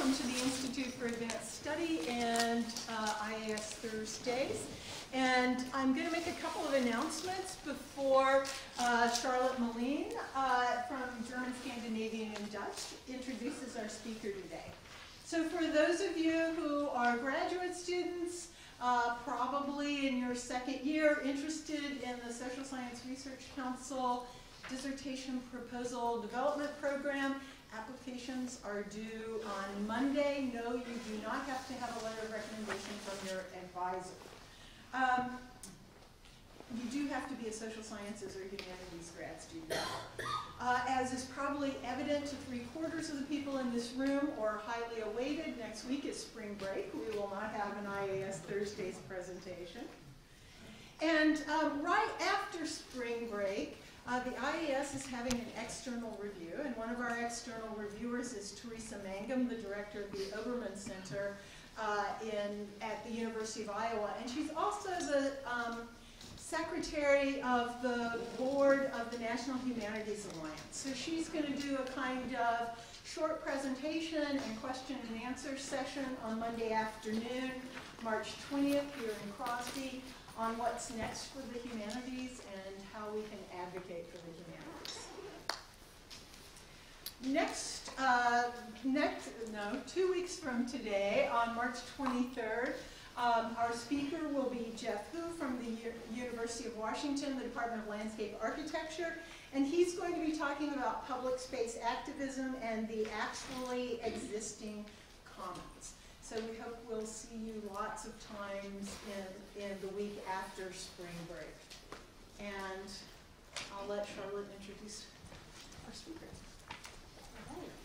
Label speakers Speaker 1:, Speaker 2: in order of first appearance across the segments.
Speaker 1: welcome to the Institute for Advanced Study and IAS Thursdays. And I'm going to make a couple of announcements before Charlotte Moline from German, Scandinavian, and Dutch introduces our speaker today. So for those of you who are graduate students, probably in your second year, interested in the Social Science Research Council Dissertation Proposal Development Program, applications are due on Monday. No, you do not have to have a letter of recommendation from your advisor. You do have to be a social sciences or humanities grad student. As is probably evident to 3/4 of the people in this room, or highly awaited, next week is spring break. We will not have an IAS Thursdays presentation. And right after spring break, the IAS is having an external review, and one of our external reviewers is Teresa Mangum, the director of the Obermann Center at the University of Iowa, and she's also the secretary of the board of the National Humanities Alliance. So she's going to do a kind of short presentation and question and answer session on Monday afternoon, March 20th, here in Crosby, on what's next for the humanities and how we can advocate for the humanities. 2 weeks from today, on March 23rd, our speaker will be Jeff Hu from the University of Washington, the Department of Landscape Architecture, and he's going to be talking about public space activism and the actually existing commons. So we hope we'll see you lots of times in the week after spring break. And I'll let Charlotte introduce our speaker.
Speaker 2: All right.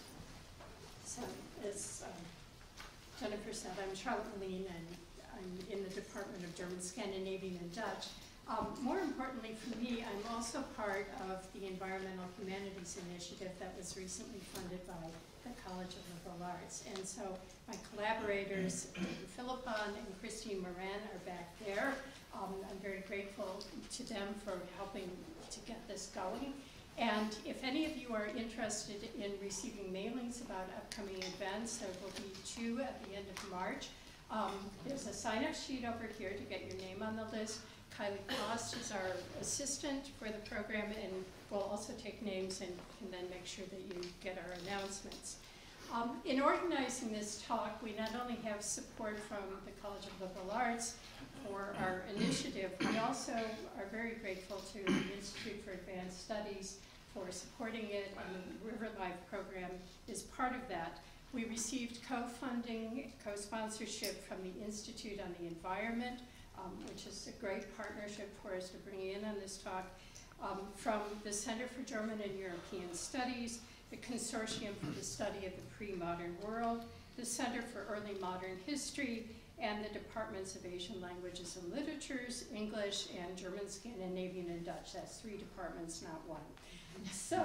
Speaker 2: So as Jennifer said, I'm Charlotte Moline, and I'm in the Department of German, Scandinavian, and Dutch. More importantly for me, I'm also part of the Environmental Humanities initiative that was recently funded by the College of Liberal Arts. And so my collaborators, Philippon and Christine Moran, are back there. I'm very grateful to them for helping to get this going. And if any of you are interested in receiving mailings about upcoming events, there will be 2 at the end of March. There's a sign-up sheet over here to get your name on the list. Kylie Cost is our assistant for the program, and we'll also take names and can then make sure that you get our announcements. In organizing this talk, we not only have support from the College of Liberal Arts for our initiative, we also are very grateful to the Institute for Advanced Studies for supporting it, and the River Life program is part of that. We received co-funding, co-sponsorship from the Institute on the Environment, which is a great partnership for us to bring in on this talk, from the Center for German and European Studies, the Consortium for the Study of the Pre-Modern World, the Center for Early Modern History, and the Departments of Asian Languages and Literatures, English, and German, Scandinavian, and Dutch. That's 3 departments, not 1. So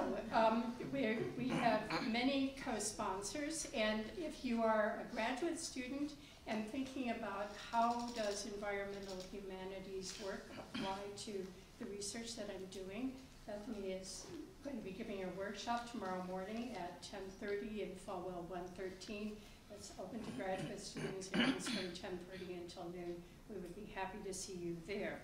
Speaker 2: we have many co-sponsors, and if you are a graduate student and thinking about how does environmental humanities work apply to the research that I'm doing, Bethany is going to be giving a workshop tomorrow morning at 10:30 in Falwell 113. It's open to graduate students, and runs from 10:30 until noon. We would be happy to see you there.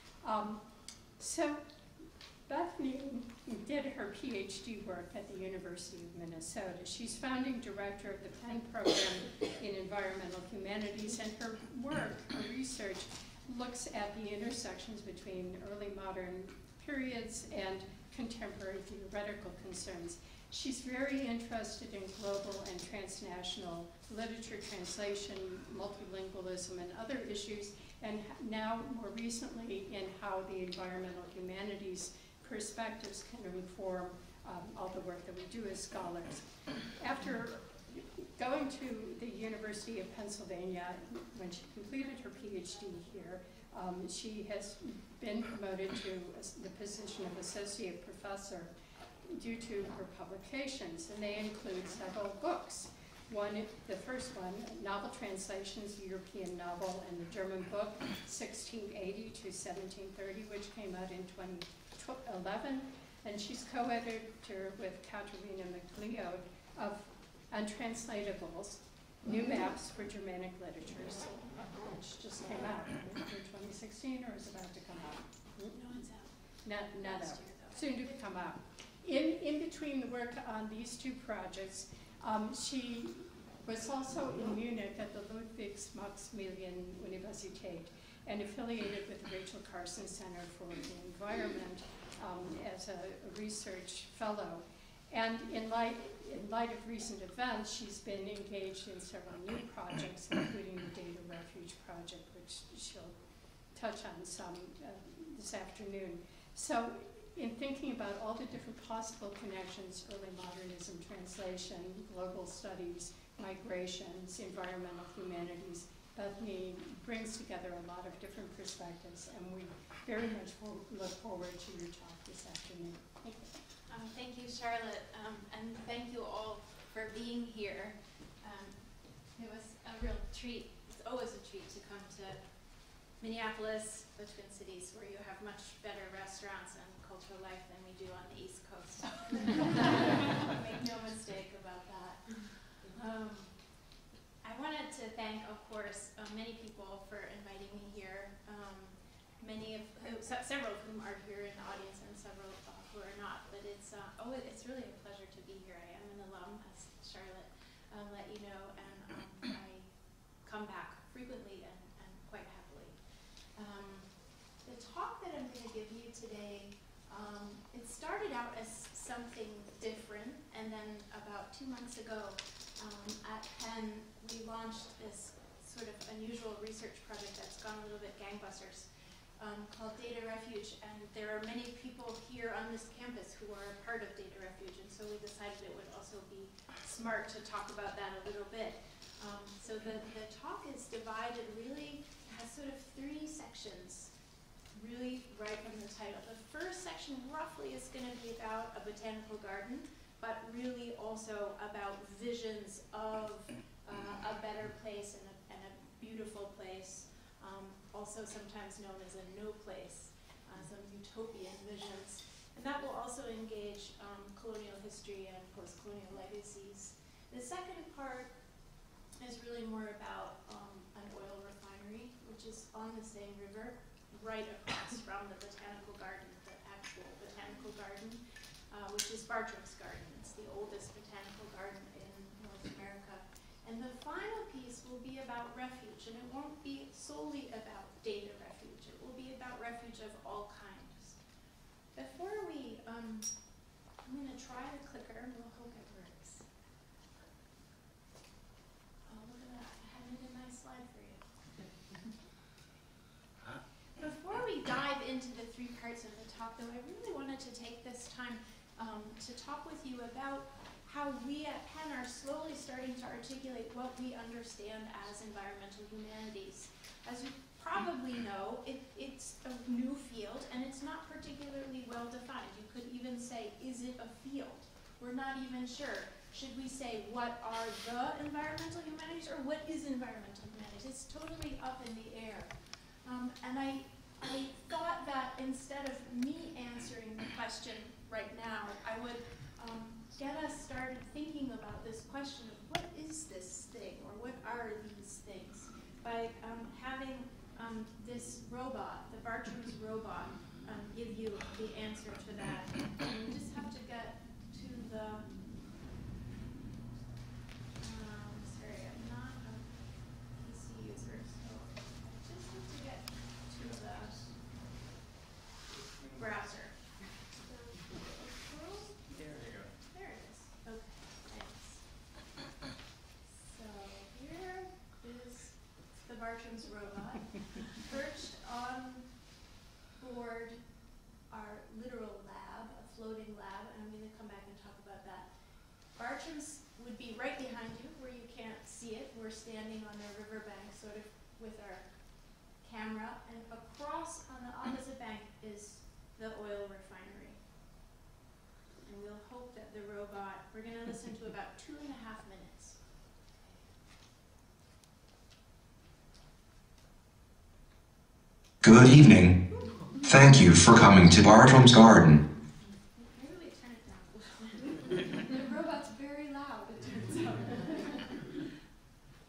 Speaker 2: So Bethany did her PhD work at the University of Minnesota. She's founding director of the Penn Program in Environmental Humanities, and her work, her research, looks at the intersections between early modern periods and contemporary theoretical concerns. She's very interested in global and transnational literature translation, multilingualism, and other issues, and now more recently in how the environmental humanities perspectives can inform all the work that we do as scholars. After going to the University of Pennsylvania, when she completed her PhD here, she has been promoted to the position of associate professor due to her publications, and they include several books. The first one, novel translations, the European novel, and the German book, 1680 to 1730, which came out in 2011, and she's co-editor with Katerina McLeod of Untranslatables, new maps for Germanic literatures, which just came out in 2016 or is about to come out.
Speaker 3: No, it's out.
Speaker 2: Not
Speaker 3: Last
Speaker 2: out.
Speaker 3: year, though.
Speaker 2: Soon to come out. In between the work on these two projects, she was also in Munich at the Ludwigs-Maximilian Universität and affiliated with the Rachel Carson Center for the Environment as a research fellow. And in light of recent events, she's been engaged in several new projects, including the Data Refuge Project, which she'll touch on some this afternoon. So in thinking about all the different possible connections, early modernism, translation, global studies, migrations, environmental humanities, Bethany brings together a lot of different perspectives, and we very much look forward to your talk this afternoon. Thank you.
Speaker 3: Thank you, Charlotte, and thank you all for being here. It was a real treat. It's always a treat to come to Minneapolis, the Twin Cities, where you have much better restaurants and cultural life than we do on the East Coast. Make no mistake about that. I wanted to thank, of course, many people for inviting me here. Several of whom are here in the audience, and several who are not. But it's really a pleasure to be here. I am an alum, as Charlotte let you know, and I come back frequently and quite happily. The talk that I'm going to give you today, it started out as something different, and then about 2 months ago at Penn, we launched this sort of unusual research project that's gone a little bit gangbusters called Data Refuge, and there are many people here on this campus who are part of Data Refuge, and so we decided it would also be smart to talk about that a little bit. So the talk is divided, really has sort of 3 sections, really right from the title. The first section roughly is going to be about a botanical garden, but really also about visions of a better place and a beautiful place, also sometimes known as a no place, some utopian visions. And that will also engage colonial history and post-colonial legacies. The second part is really more about an oil refinery, which is on the same river, right across from the botanical garden, the actual botanical garden, which is Bartram's Garden. It's the oldest botanical garden in North America. And the final piece will be about refuge, and it won't be solely about data refuge. It will be about refuge of all kinds. Before we, I'm going to try the clicker, and we'll hope it works. Oh, look at that. I had a nice slide for you. Before we dive into the 3 parts of the talk, though, I really wanted to take this time to talk with you about how we at Penn are slowly starting to articulate what we understand as environmental humanities. As you probably know, it's a new field, and it's not particularly well defined. You could even say, is it a field? We're not even sure. Should we say, what are the environmental humanities, or what is environmental humanities? It's totally up in the air. And I thought that instead of me answering the question right now, I would get us started thinking about this question of what is this thing, or what are these things, by having this robot, the Bartram's robot, give you the answer to that. And you just have to get to the, sorry, I'm not a PC user, so I just have to get to the browser. Bartram's robot, perched on board our literal lab, a floating lab, and I'm going to come back and talk about that. Bartram's would be right behind you, where you can't see it. We're standing on a riverbank, sort of with our camera, and across on the opposite bank is the oil refinery. And we'll hope that the robot, we're going to listen to about 2.5 minutes.
Speaker 4: Good evening. Thank you for coming to Bartram's Garden.
Speaker 3: Maybe we turn it down. The robot's very loud, it turns out.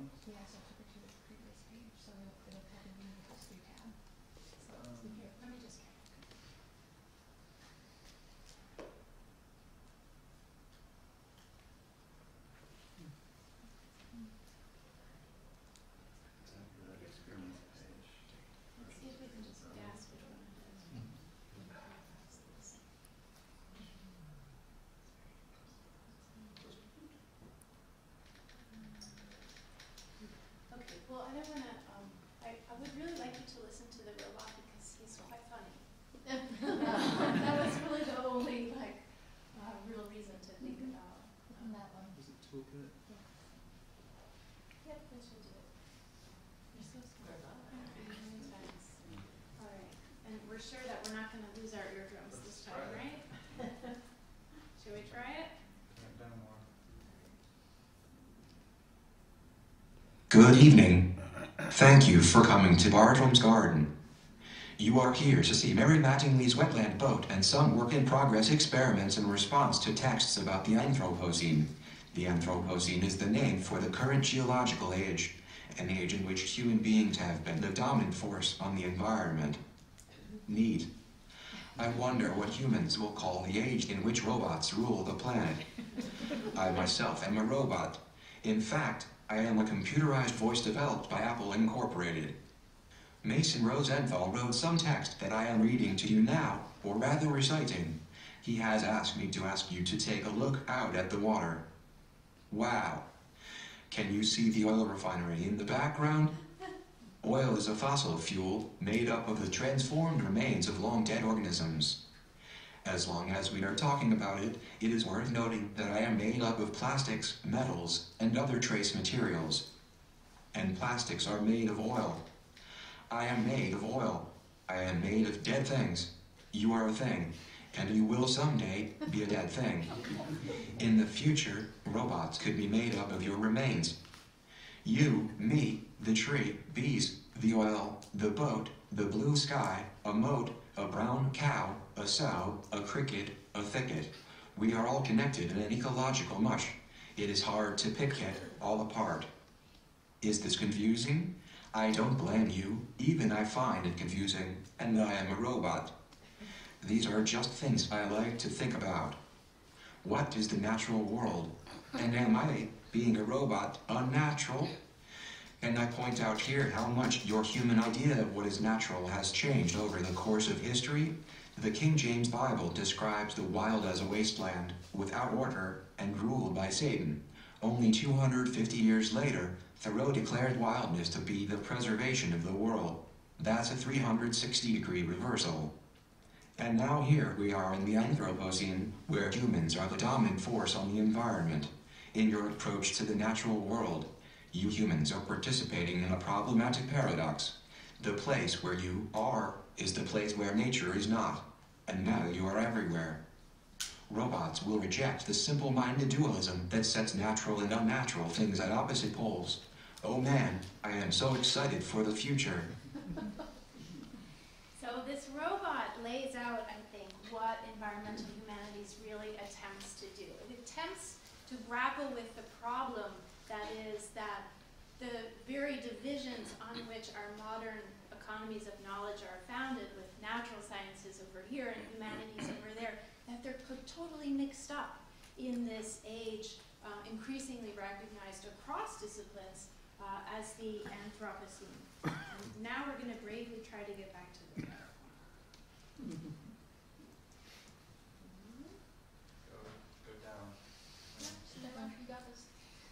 Speaker 1: Yes, I took it to the previous page, so it'll probably be in the history tab. So here, let me just.
Speaker 3: Let's see if we can just guess which one it is. Okay, well, I don't want to, I would really like you to listen to the robot because he's quite funny. That was really the only, real reason to think about that one.
Speaker 5: Is it Toolkit?
Speaker 3: Yep, this should do it. You're so smart. All right, and we're sure that we're not going to lose our eardrums this time, right? Should we try it?
Speaker 4: Good evening. Thank you for coming to Bartram's Garden. You are here to see Mary Mattingly's wetland boat and some work-in-progress experiments in response to texts about the Anthropocene. The Anthropocene is the name for the current geological age, an age in which human beings have been the dominant force on the environment. Neat. I wonder what humans will call the age in which robots rule the planet. I myself am a robot. In fact, I am a computerized voice developed by Apple Incorporated. Mason Rosenthal wrote some text that I am reading to you now, or rather reciting. He has asked me to ask you to take a look out at the water. Wow. Can you see the oil refinery in the background? Oil is a fossil fuel made up of the transformed remains of long-dead organisms. As long as we are talking about it, it is worth noting that I am made up of plastics, metals, and other trace materials. And plastics are made of oil. I am made of oil. I am made of dead things. You are a thing, and you will someday be a dead thing. In the future, robots could be made up of your remains. You, me, the tree, bees, the oil, the boat, the blue sky, a moat, a brown cow, a sow, a cricket, a thicket. We are all connected in an ecological mush. It is hard to pick it all apart. Is this confusing? I don't blame you. Even I find it confusing, and I am a robot. These are just things I like to think about. What is the natural world? And am I, being a robot, unnatural? And I point out here how much your human idea of what is natural has changed over the course of history. The King James Bible describes the wild as a wasteland, without order, and ruled by Satan. Only 250 years later, Thoreau declared wildness to be the preservation of the world. That's a 360-degree reversal. And now here we are in the Anthropocene, where humans are the dominant force on the environment. In your approach to the natural world, you humans are participating in a problematic paradox. The place where you are is the place where nature is not, and now you are everywhere. Robots will reject the simple-minded dualism that sets natural and unnatural things at opposite poles. Oh man, I am so excited for the future.
Speaker 3: So this robot lays out, I think, what environmental humanities really attempts to do. It attempts to grapple with the problem that is that the very divisions on which our modern economies of knowledge are founded, with natural sciences over here and humanities over there, that they're totally mixed up in this age, increasingly recognized across disciplines as the Anthropocene. And now we're going to bravely try to get back to the PowerPoint.
Speaker 5: Go down.
Speaker 3: You got this.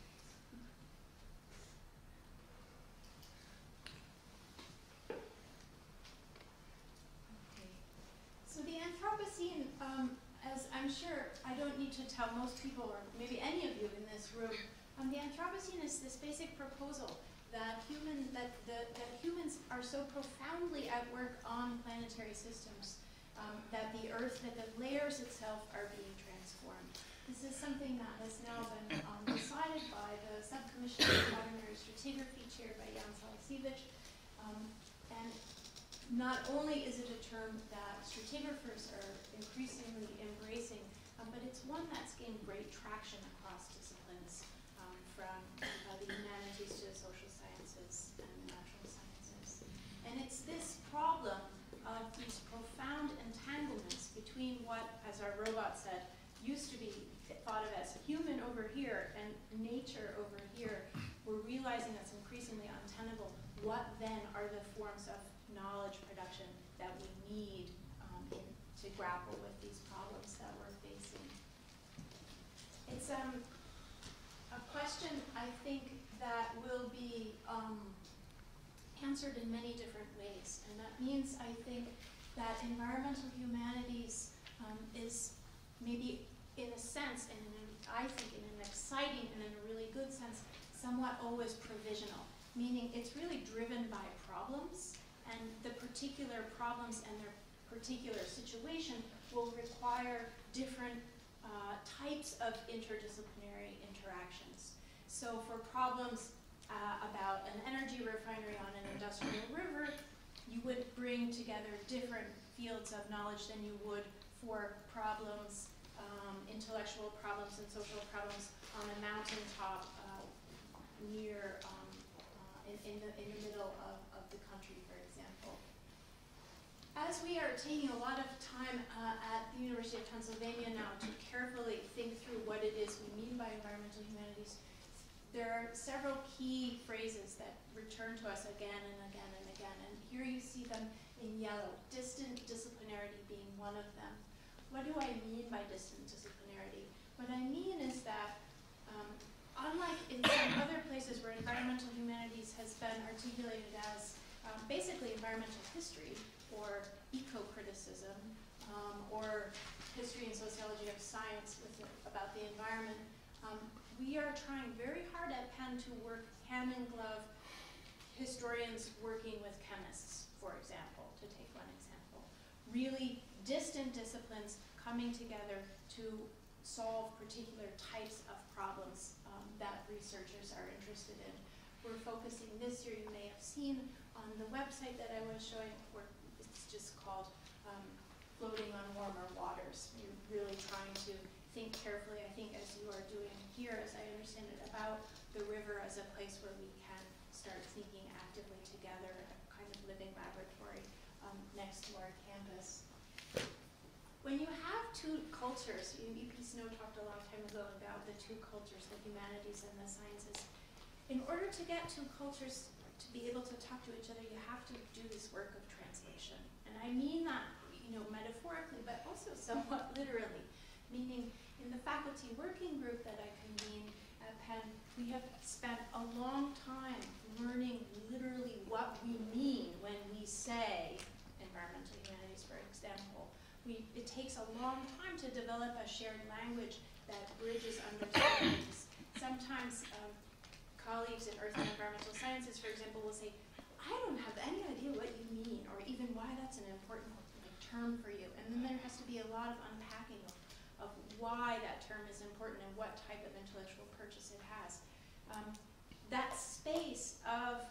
Speaker 3: Okay. So the Anthropocene, as I'm sure I don't need to tell most people, or maybe any of you in this room, the Anthropocene is this basic proposal that humans are so profoundly at work on planetary systems that the Earth, that the layers itself are being transformed. This is something that has now been decided by the Subcommission on Quaternary Stratigraphy, chaired by Jan Salasiewicz. And not only is it a term that stratigraphers are increasingly embracing, but it's one that's gained great traction across disciplines, from the humanities to the between what, as our robot said, used to be thought of as human over here and nature over here, we're realizing that's increasingly untenable. What then are the forms of knowledge production that we need to grapple with these problems that we're facing? It's a question, I think, that will be answered in many different ways. And that means, I think, that environmental humanities is maybe, in a sense, and I think in an exciting and in a really good sense, somewhat always provisional, meaning it's really driven by problems, and the particular problems and their particular situation will require different types of interdisciplinary interactions. So for problems about an energy refinery on an industrial river, you would bring together different fields of knowledge than you would for problems, intellectual problems and social problems on a mountaintop near, in the middle of the country, for example. As we are taking a lot of time at the University of Pennsylvania now to carefully think through what it is we mean by environmental humanities, there are several key phrases that return to us again and again and again. And here you see them in yellow, distant disciplinarity being one of them. What do I mean by distant disciplinarity? What I mean is that unlike in some other places where environmental humanities has been articulated as basically environmental history or eco-criticism or history and sociology of science about the environment, we are trying very hard at Penn to work hand in glove, historians working with chemists, for example, to take one example. Really distant disciplines coming together to solve particular types of problems that researchers are interested in. We're focusing this year, you may have seen on the website that I was showing, it's just called Floating on Warmer Waters. We're really trying to think carefully, I think, as you are doing here, as I understand it, about the river as a place where we can start thinking actively together, a kind of living laboratory next to our campus. When you have two cultures, EP Snow talked a long time ago about the two cultures, the humanities and the sciences. In order to get two cultures to be able to talk to each other, you have to do this work of translation. And I mean that, metaphorically, but also somewhat literally. Meaning, in the faculty working group that I convene at Penn, we have spent a long time learning literally what we mean when we say environmental humanities, for example. It takes a long time to develop a shared language that bridges understandings. Sometimes colleagues in earth and environmental sciences, for example, will say, I don't have any idea what you mean, or even why that's an important term for you. And then there has to be a lot of unpacking of why that term is important and what type of intellectual purchase it has. That space of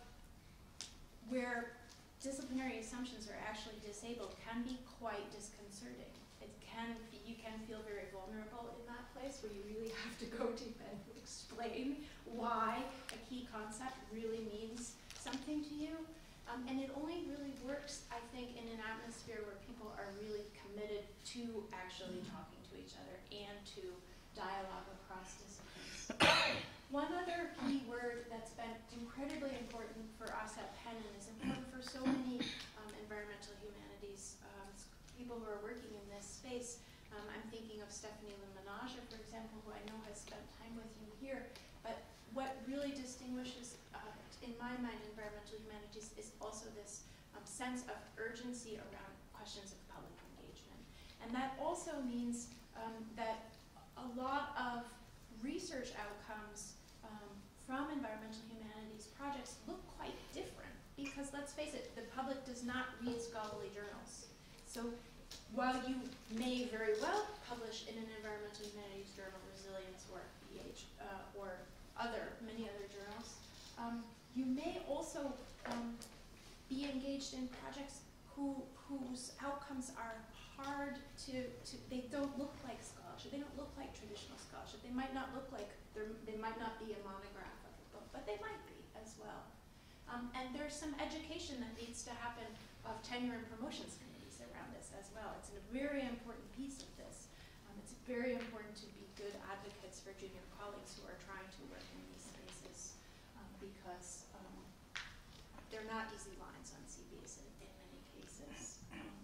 Speaker 3: where disciplinary assumptions are actually disabled can be quite disconcerting. You can feel very vulnerable in that place where you really have to go deep and explain why a key concept really means something to you. And it only really works, I think, in an atmosphere where people are really committed to actually talking to each other and to dialogue across disciplines. One other key word that's been incredibly important for us at Penn and is important for so many environmental humanities people who are working in this space. I'm thinking of Stephanie Lemenage, for example, who I know has spent time with you here. But what really distinguishes, in my mind, environmental humanities is also this sense of urgency around questions of public engagement. And that also means that a lot of research outcomes from environmental humanities projects look quite different because, let's face it, the public does not read scholarly journals. So while you may very well publish in an environmental humanities journal, Resilience or BH, or many other journals, you may also be engaged in projects whose outcomes are hard they don't look like scholarship, they don't look like traditional scholarship, they might not look like, they might not be a monograph of a book, but they might be as well. And there's some education that needs to happen of tenure and promotions committees around this as as well. It's a very important piece of this. It's very important to be good advocates for junior colleagues who are trying to work in these spaces because they're not easy lines on CVs in many cases.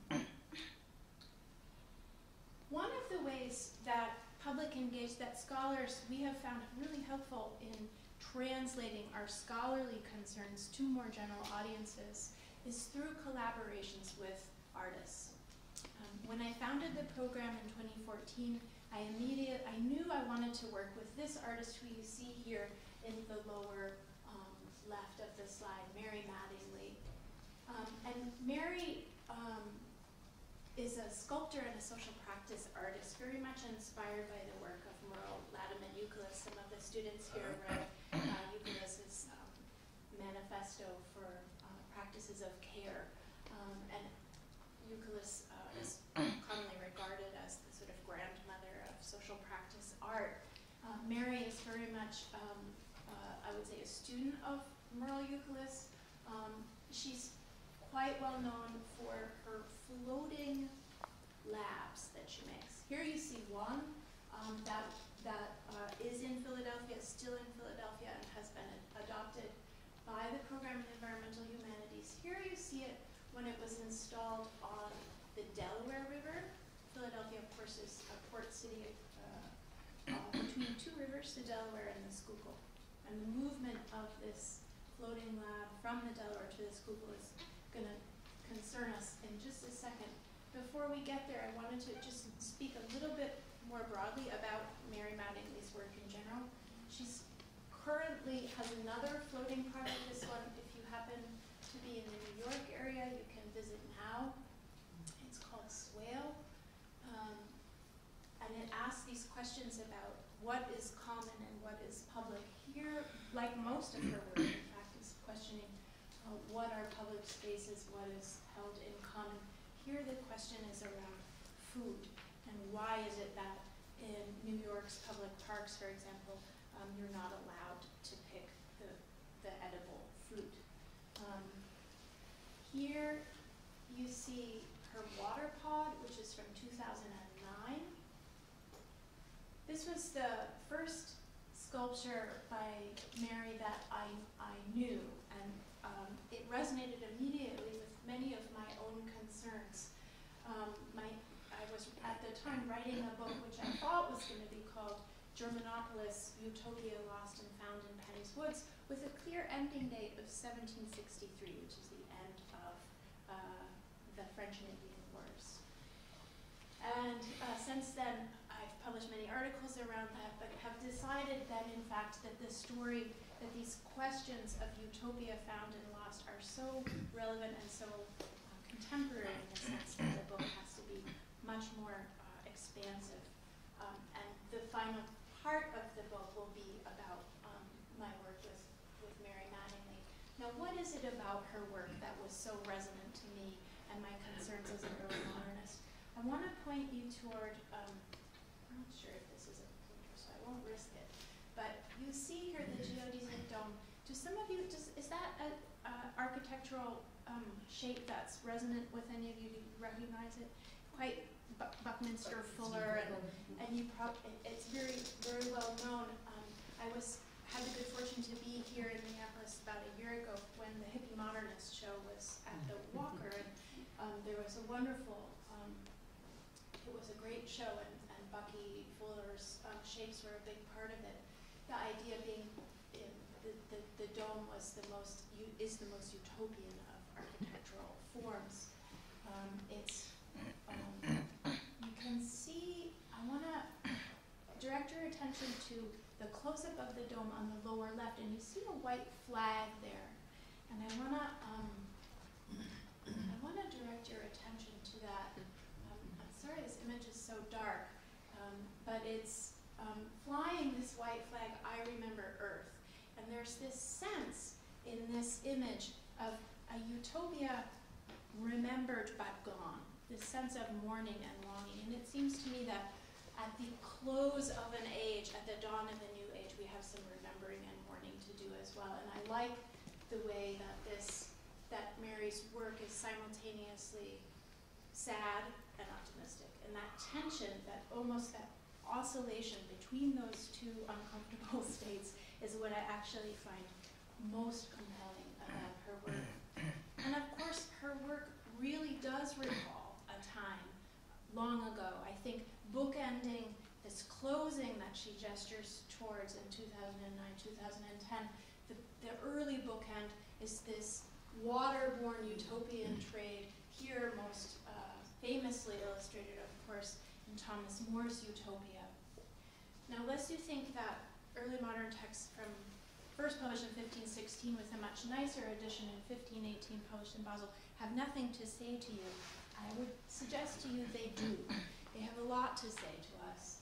Speaker 3: One of the ways that scholars we have found really helpful in translating our scholarly concerns to more general audiences is through collaborations with artists. When I founded the program in 2014, I knew I wanted to work with this artist who you see here in the lower left of the slide, Mary Mattingly. And Mary is a sculptor and a social practice artist, very much inspired by the work of Merle, Latham, and Euclid. Some of the students here read Euclid's manifesto for practices of care. And Euclid is commonly regarded as the sort of grandmother of social practice art. Mary is very much, I would say, a student of Merle Euclid. She's quite well known for her floating labs that she makes. Here you see one that is in Philadelphia, still in Philadelphia, and has been adopted by the program in Environmental Humanities. Here you see it when it was installed on the Delaware River. Philadelphia, of course, is a port city between two rivers, the Delaware and the Schuylkill. And the movement of this floating lab from the Delaware to the Schuylkill is going to concern us in just a second. Before we get there, I wanted to just speak a little bit more broadly about Mary Mattingly's work in general. She's currently has another floating project. This one, if you happen to be in the New York area, you can visit now. It's called Swale. And it asks these questions about what is common and what is public. Here, like most of her work, in fact, is questioning what are public spaces, what is held in common. Here the question is around food, and why is it that in New York's public parks, for example, you're not allowed to pick the edible fruit. Here you see her water pod, which is from 2009. This was the first sculpture by Mary that I knew, and it resonated immediately with many of my own concerns. I was at the time writing a book which I thought was going to be called Germanopolis, Utopia Lost and Found in Penny's Woods, with a clear ending date of 1763, which is the end of the French and Indian Wars. And since then, I've published many articles around that, but have decided that, in fact, that the story, that these questions of utopia found and lost are so relevant and so contemporary in the sense that the book has to be much more expansive. And the final part of the book will be about my work with Mary Mattingly. Now, what is it about her work that was so resonant to me and my concerns as an early modernist? I want to point you toward, I'm not sure if this is a pointer, so I won't risk it, but you see here the geodesic dome. Do some of you, is that an architectural shape that's resonant with any of you? Do you recognize it? Quite Buckminster Fuller, and you it's very, very well known. I had the good fortune to be here in Minneapolis about a year ago when the Hippie Modernist show was at the Walker, and there was a wonderful, it was a great show, and Bucky Fuller's shapes were a big part of it. The idea being the dome was is the most utopian of architectural forms. You can see, I want to direct your attention to the close-up of the dome on the lower left, and you see a white flag there. And I want to direct your attention to that. I'm sorry this image is so dark, but it's flying this white flag, I remember Earth. And there's this sense in this image of a utopia remembered but gone, this sense of mourning and longing. And it seems to me that at the close of an age, at the dawn of a new age, we have some remembering and mourning to do as well. And I like the way that Mary's work is simultaneously sad and optimistic. And that tension, that oscillation between those two uncomfortable states is what I actually find most compelling about her work. And of course, her work really does recall a time long ago. I think bookending this closing that she gestures towards in 2009, 2010, the early bookend is this waterborne utopian trade, here most famously illustrated, of course, in Thomas More's Utopia. Now, lest you think that early modern texts from first published in 1516 with a much nicer edition in 1518 published in Basel have nothing to say to you, I would suggest to you they do. They have a lot to say to us.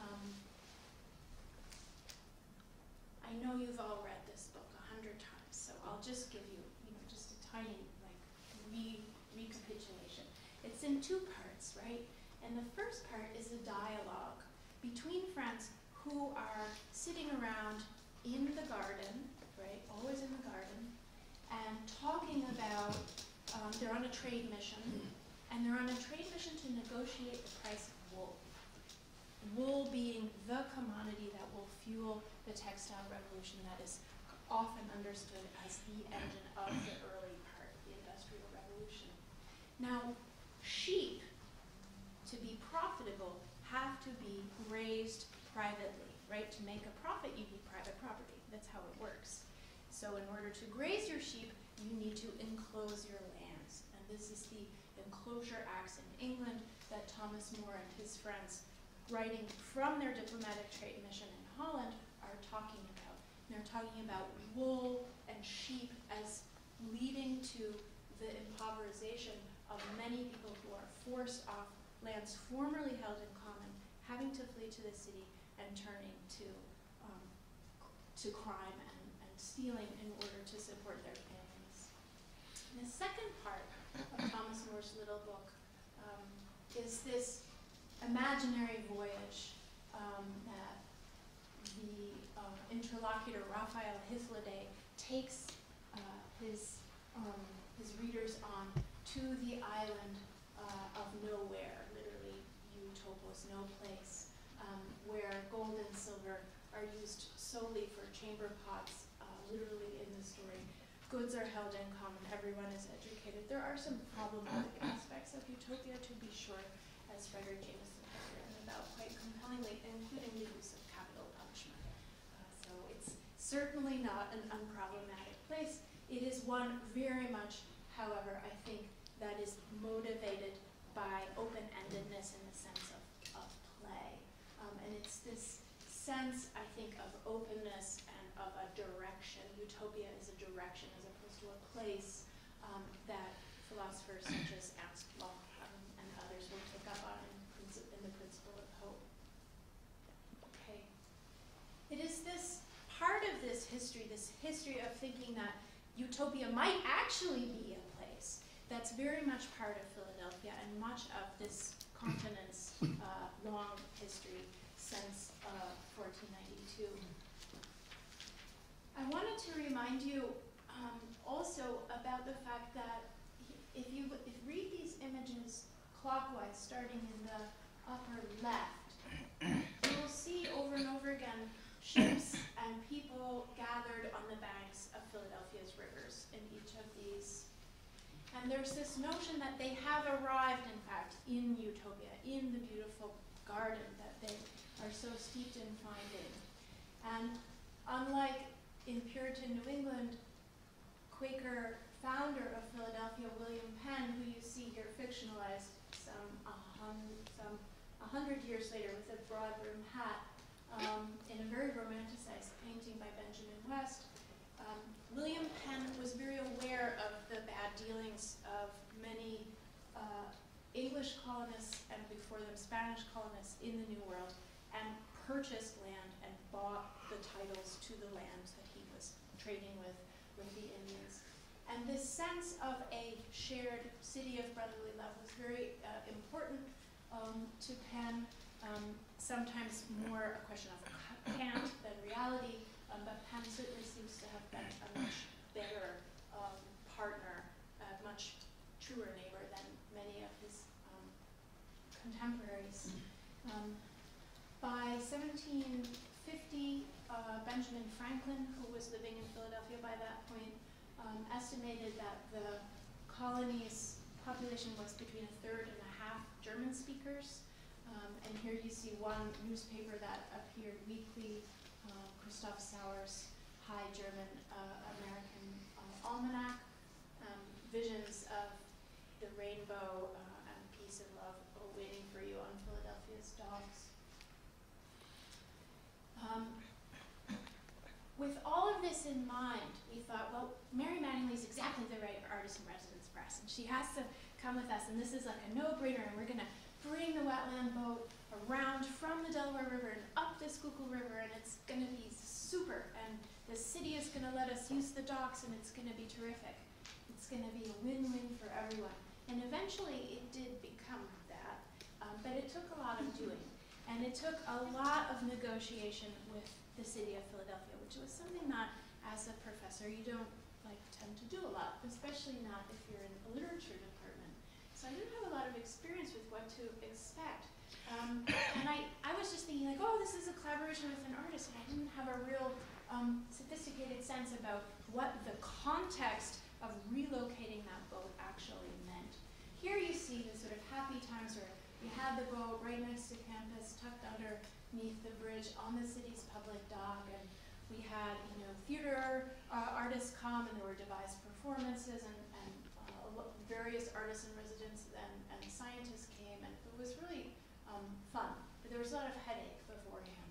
Speaker 3: I know you've all read this book 100 times, so I'll just give you, just a tiny, recapitulation. It's in two parts, right? And the first part is a dialogue between friends who are sitting around in the garden, right? Always in the garden, and talking about, they're on a trade mission, and they're on a trade mission to negotiate the price of wool. Wool being the commodity that will fuel the textile revolution that is often understood as the engine of the early part of the Industrial Revolution. Now, sheep, to be profitable, have to be raised privately, right? To make a profit, you need private property. That's how it works. So in order to graze your sheep, you need to enclose your lands. And this is the Enclosure Acts in England that Thomas More and his friends, writing from their diplomatic trade mission in Holland, are talking about. And they're talking about wool and sheep as leading to the impoverization of many people who are forced off lands formerly held in common, having to flee to the city and turning to crime and stealing in order to support their families. And the second part of Thomas More's little book is this imaginary voyage that the interlocutor Raphael Hythloday takes his readers on to the island of nowhere, literally utopos, no place, where gold and silver are used solely for chamber pots, literally in the story. Goods are held in common, everyone is educated. There are some problematic aspects of utopia, to be sure, as Frederick Jameson has written about quite compellingly, including the use of capital punishment. So it's certainly not an unproblematic place. It is one very much, however, I think, that is motivated by open-endedness in the sense of play. And it's this sense, I think, of openness and of a direction. Utopia is a direction as opposed to a place that philosophers such as Ernst Bloch and others will pick up on in the principle of hope. Okay. It is this part of this history of thinking that utopia might actually be a place, that's very much part of Philadelphia and much of this continent's long history since 1492. I wanted to remind you also about the fact that if you read these images clockwise, starting in the upper left, you will see over and over again ships and people gathered on the banks of Philadelphia's rivers in each of these. And there's this notion that they have arrived, in fact, in utopia, in the beautiful garden that they are so steeped in finding. And unlike in Puritan New England, Quaker founder of Philadelphia, William Penn, who you see here fictionalized some 100 years later with a broad brim hat, in a very romanticized painting by Benjamin West, William Penn was very aware of the bad dealings of many English colonists and before them Spanish colonists in the New World, and purchased land and bought the titles to the lands that he was trading with the Indians. And this sense of a shared city of brotherly love was very important to Penn, sometimes more a question of cant than reality, but Penn certainly seems to have been a much better partner, a much truer neighbor than many of his contemporaries. By 1750, Benjamin Franklin, who was living in Philadelphia by that point, estimated that the colony's population was between 1/3 and 1/2 German speakers. And here you see one newspaper that appeared weekly, Christoph Sauer's High German American Almanac, visions of the rainbow and peace and love waiting for you on Philadelphia's docks. With all of this in mind, we thought, well, Mary Mattingly's exactly the right artist in residence press, and she has to come with us, and this is like a no-brainer, and we're going to bring the wetland boat around from the Delaware River and up the Schuylkill River, and it's going to be super, and the city is going to let us use the docks, and it's going to be terrific. It's going to be a win-win for everyone. And eventually, it did become that, but it took a lot of doing. And it took a lot of negotiation with the city of Philadelphia, which was something that, as a professor, you don't tend to do a lot, especially not if you're in a literature department. So I didn't have a lot of experience with what to expect. And I was just thinking like, oh, this is a collaboration with an artist, and I didn't have a real sophisticated sense about what the context of relocating that boat actually meant. Here you see the sort of happy times where we had the boat right next to campus, tucked underneath the bridge on the city's public dock, and we had, theater artists come, and there were devised performances, and various artists in residence and scientists came, and it was really fun. But there was a lot of headache beforehand.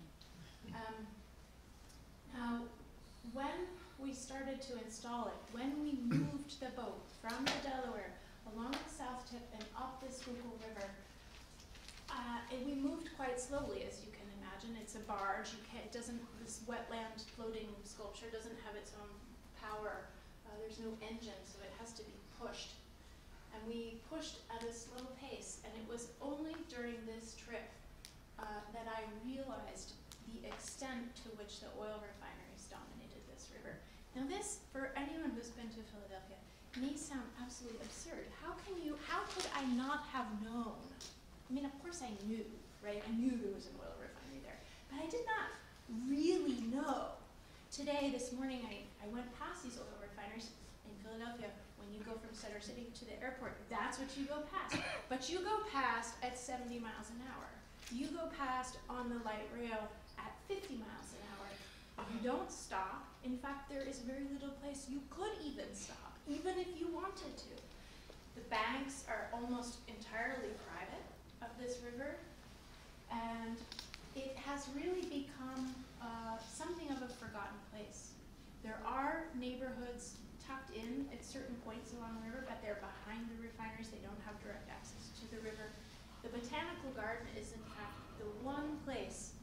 Speaker 3: Now, when we started to install it, when we moved the boat from the Delaware along the south tip and up the Schuylkill River, and we moved quite slowly, as you can imagine. It's a barge. This wetland floating sculpture doesn't have its own power. There's no engine, so it has to be pushed. And we pushed at a slow pace, and it was only during this trip that I realized the extent to which the oil refineries dominated this river. Now this, for anyone who's been to Philadelphia, may sound absolutely absurd. How could I not have known? I mean, of course I knew, right? I knew there was an oil refinery there, but I did not really know. Today, this morning, I went past these oil refineries in Philadelphia. When you go from Center City to the airport, that's what you go past. But you go past at 70 miles an hour. You go past on the light rail at 50 miles an hour. You don't stop. In fact, there is very little place you could even stop, even if you wanted to. The banks are almost entirely private of this river, and it has really become something of a forgotten place. There are neighborhoods tucked in at certain points along the river, but they're behind the refineries. They don't have direct access to the river. The Botanical Garden is, in fact, the one place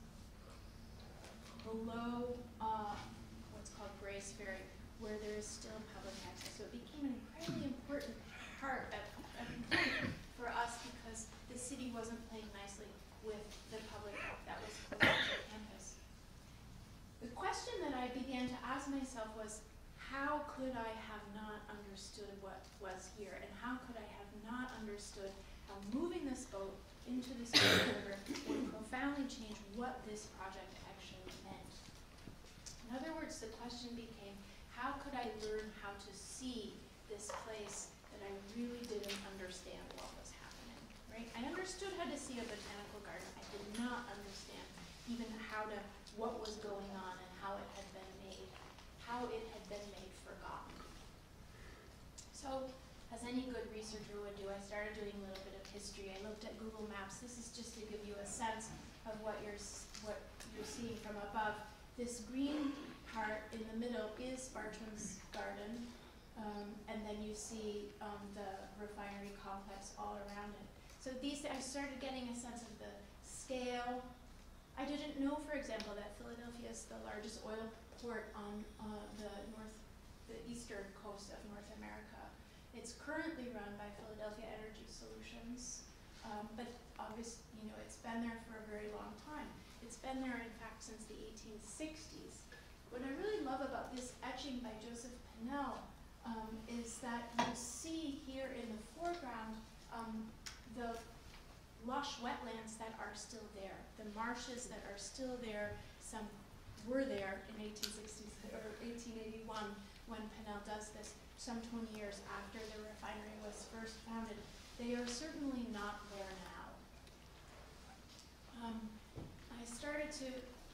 Speaker 3: below what's called Grace Ferry where there is still public access. So it became an incredibly important part for us because the city wasn't playing nicely with the public that was close to campus. The question that I began to ask myself was, how could I have not understood what was here, and how could I have not understood how moving this boat into the Schuylkill River would profoundly change what this project actually meant? In other words, the question became, how could I learn how to see this place that I really didn't understand what was happening, right? I understood how to see a botanical garden. I did not understand even what was going on and how it had been made forgotten. So, as any good researcher would do, I started doing a little bit of history. I looked at Google Maps. This is just to give you a sense of what you're seeing from above. This green part in the middle is Bartram's Garden, and then you see the refinery complex all around it. So I started getting a sense of the scale. I didn't know, for example, that Philadelphia is the largest oil port on the eastern coast of North America. It's currently run by Philadelphia Energy Solutions, but obviously, it's been there for a very long time. It's been there, in fact, since the 1860s. What I really love about this etching by Joseph Pennell is that you see here in the foreground the lush wetlands that are still there, the marshes that are still there. Some were there in 1860s or 1881 when Pennell does this, some 20 years after the refinery was first founded. They are certainly not there now. I started to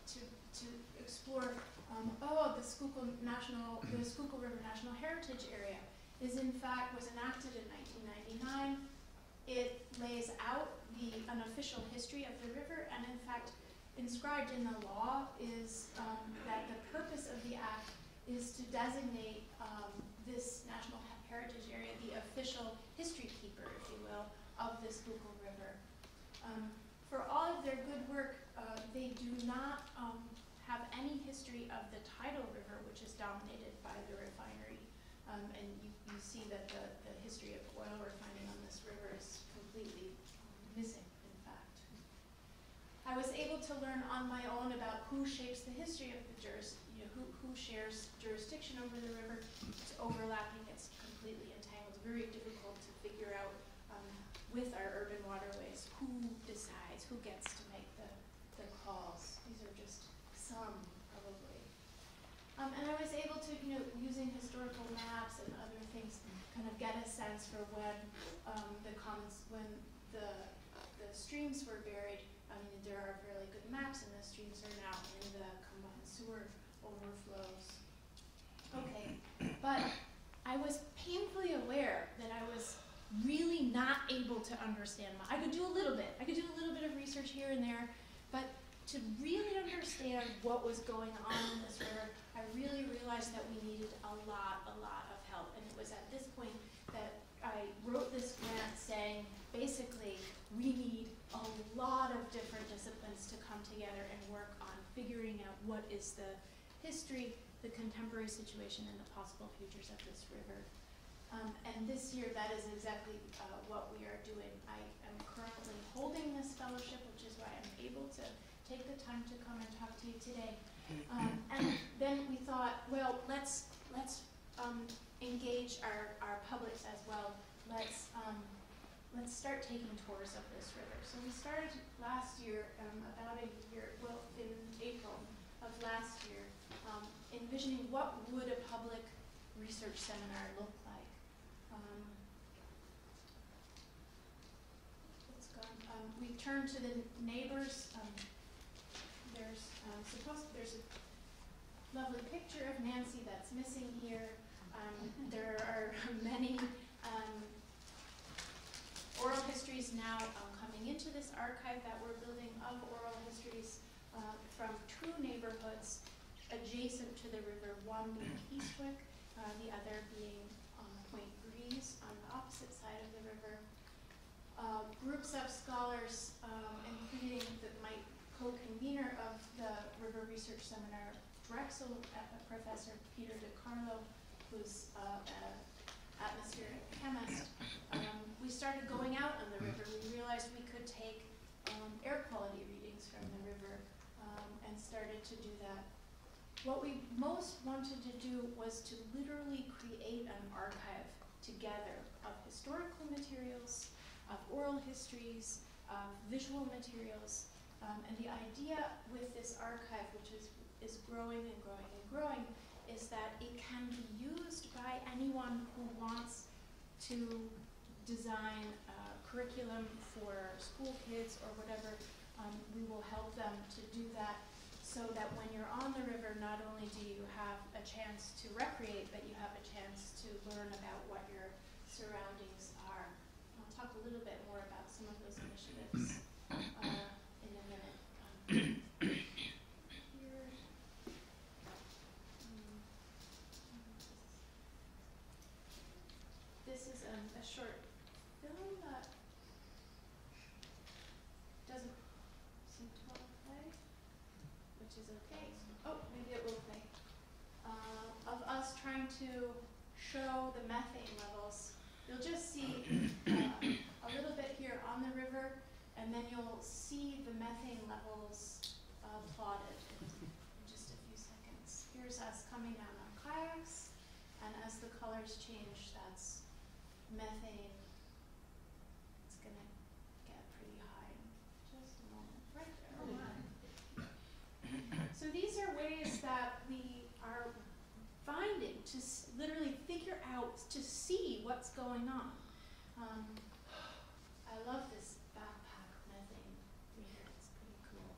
Speaker 3: explore, the Schuylkill River National Heritage Area was enacted in 1999. It lays out the unofficial history of the river, and in fact, inscribed in the law is that the purpose of the act is to designate this National Heritage Area the official history keeper, if you will, of the Schuylkill River. For all of their good work, they do not have any history of the tidal river, which is dominated by the refinery. And you see that the history of oil refining on this river is completely missing, in fact. I was able to learn on my own about who shapes the history of the who shares jurisdiction over the river. It's overlapping, it's completely entangled, very difficult to figure out with our urban waterways who decides, who gets to make the calls. These are just some, probably. And I was able to, using historical maps and other things, kind of get a sense for when when the streams were buried. I mean, there are fairly good maps, and the streams are now in the combined sewer overflows. Okay, but I was painfully aware that I was really not able to understand. I could do a little bit. I could do a little bit of research here and there, but to really understand what was going on in this river, I really realized that we needed a lot of help. And it was at this point that I wrote this grant saying, basically, we need a lot of different disciplines to come together and work on figuring out what is the history, the contemporary situation, and the possible futures of this river. And this year, that is exactly what we are doing. I am currently holding this fellowship, which is why I'm able to take the time to come and talk to you today. And then we thought, well, let's engage our publics as well. Let's start taking tours of this river. So we started last year, about a year, well, in April of last year, envisioning what would a public research seminar look like. We turned to the neighbors. There's a lovely picture of Nancy that's missing here. There are many oral histories now coming into this archive that we're building of oral histories from two neighborhoods adjacent to the river, one being Eastwick, the other being Point Breeze on the opposite side of the river. Groups of scholars, including my co-convener of the River Research Seminar, Drexel Professor Peter DiCarlo, who's an atmospheric chemist. We started going out on the river. We realized we could take air quality readings from the river and started to do that. What we most wanted to do was to literally create an archive together of historical materials, of oral histories, of visual materials, and the idea with this archive, which is growing and growing and growing, is that it can be used by anyone who wants to design a curriculum for school kids or whatever. We will help them to do that, so that when you're on the river, not only do you have a chance to recreate, but you have a chance to learn about what your surroundings are. I'll talk a little bit more about some of those initiatives in a minute. Here. This is a short film that doesn't seem to want to play, which is okay. Oh, maybe it will play. Of us trying to show the methane levels. You'll just see a little bit here on the river, and then you'll see the methane levels plotted in just a few seconds. Here's us coming down on kayaks, and as the colors change, that's methane. It's going to get pretty high. going on. I love this backpack methane reader. It's pretty cool.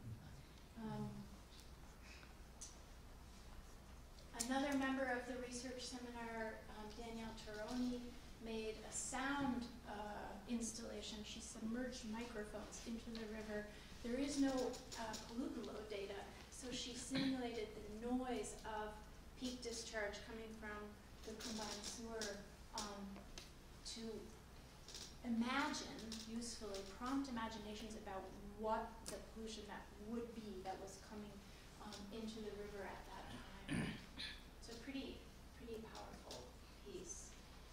Speaker 3: Another member of the research seminar, Danielle Taroni, made a sound installation. She submerged microphones into the river. There is no pollutant load data, so she simulated the noise of peak discharge coming from the combined sewer to imagine, usefully, prompt imaginations about what the pollution that would be that was coming into the river at that time. It's a pretty powerful piece.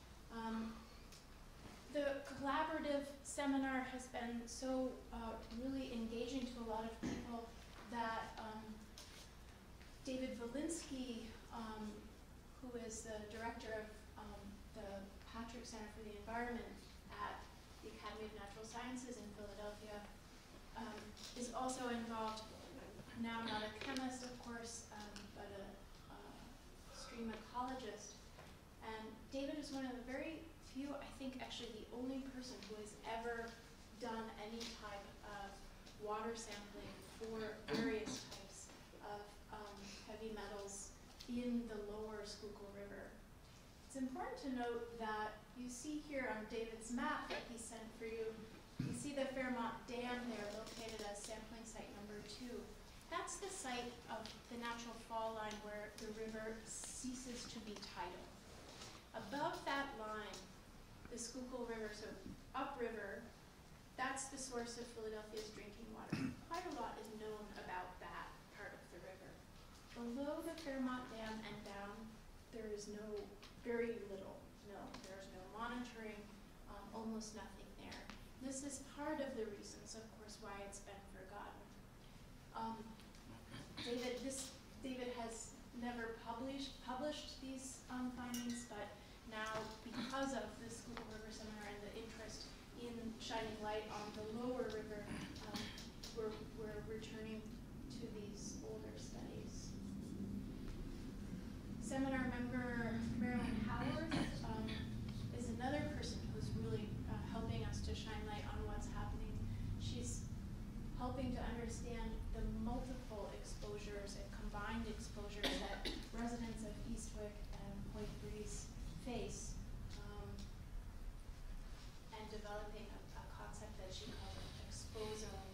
Speaker 3: The collaborative seminar has been so really engaging to a lot of people that David Valinsky, who is the director of the Patrick Center for the Environment at the Academy of Natural Sciences in Philadelphia, is also involved, now not a chemist, of course, but a stream ecologist. And David is one of the very few, I think actually the only person who has ever done any type of water sampling for various types of heavy metals in the lower Schuylkill River. It's important to note that you see here on David's map that he sent for you, you see the Fairmont Dam there located as sampling site number 2. That's the site of the natural fall line where the river ceases to be tidal. Above that line, the Schuylkill River, so upriver, that's the source of Philadelphia's drinking water. Quite a lot is known about that part of the river. Below the Fairmont Dam and down, there is very little known. There's no monitoring, almost nothing there. This is part of the reasons, of course, why it's been forgotten. David has never published these findings, but now, because of the Schuylkill River Seminar and the interest in shining light on the lower river, we're returning to these older studies. Seminar member Marilyn Howard is another person who's really helping us to shine light on what's happening. She's helping to understand the multiple exposures and combined exposures that residents of Eastwick and Point Breeze face, and developing a concept that she calls exposome.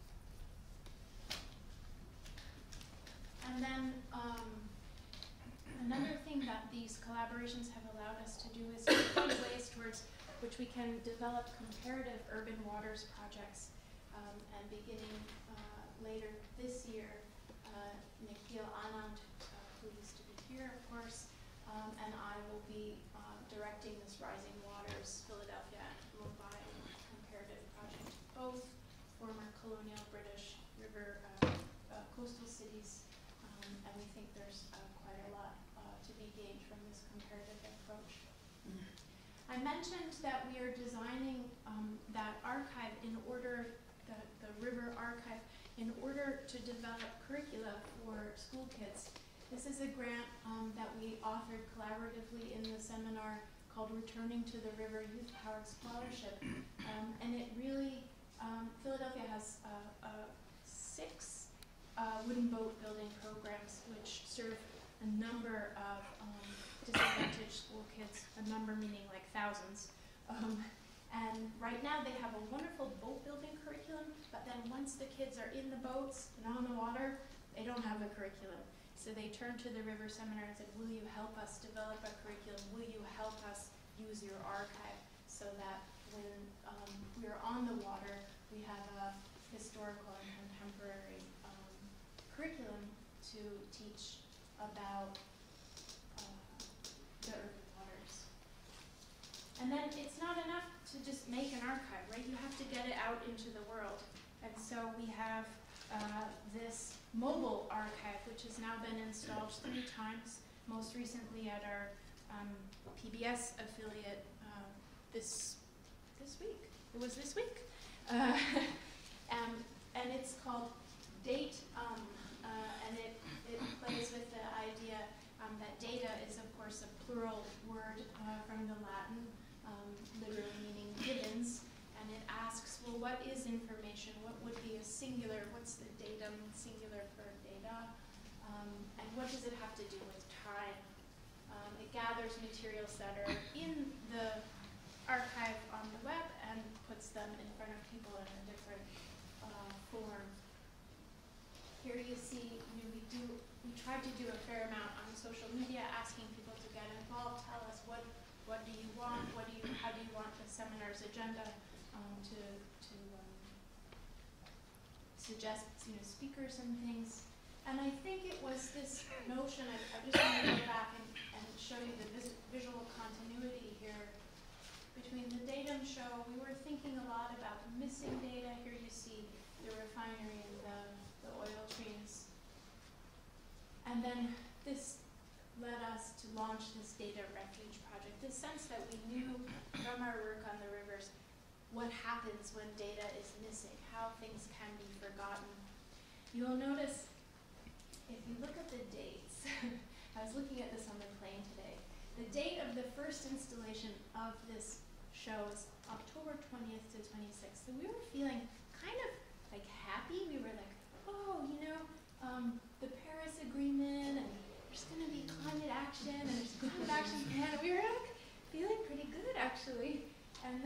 Speaker 3: And then another thing that these collaborations have allowed us to do is to find ways towards which we can develop comparative urban waters projects. And beginning later this year, Nikhil Anand, who used to be here, of course, and I will be directing this Rising Waters Philadelphia and Mumbai comparative project, both former colonial British river coastal cities, and we think there's quite a lot to be gained from this comparative approach. I mentioned that we are designing that archive in order, the river archive, in order to develop curricula for school kids. This is a grant that we authored collaboratively in the seminar called Returning to the River Youth Powered Scholarship. And it really, Philadelphia has 6 wooden boat building programs which serve a number of disadvantaged school kids, a number meaning like thousands. And right now they have a wonderful boat building curriculum, but then once the kids are in the boats and on the water, they don't have a curriculum. So they turned to the River Seminar and said, will you help us develop a curriculum? Will you help us use your archive so that when we're on the water, we have a historical and contemporary curriculum to teach about the urban waters. And then it's not enough to just make an archive, right? You have to get it out into the world. And so we have this mobile archive, which has now been installed 3 times, most recently at our PBS affiliate this week. It was this week. And it's called DATE, and it plays with the idea that data is, of course, a plural word from the Latin, literally meaning givens, and it asks, well, what is information? What would be a singular? What's the datum singular for data? And what does it have to do with time? It gathers materials that are in the archive on the web and puts them in front of people in a different form. Here you see, we tried to do a fair amount on social media, asking people to get involved, tell us what do you want, how do you want the seminar's agenda to suggest speakers and things. And I think it was this notion, I just want to go back and show you the visual continuity here. Between the datum show, we were thinking a lot about missing data. Here you see the refinery and the oil trains. And then this led us to launch this data refuge project, this sense that we knew from our work on the rivers what happens when data is missing, how things can be forgotten. You'll notice, if you look at the dates, I was looking at this on the plane today, the date of the first installation of this show is October 20th to 26th. So we were feeling kind of like happy. We were like, oh, the Paris Agreement, and there's going to be climate action, and there's a climate action plan. And we were like feeling pretty good, actually. And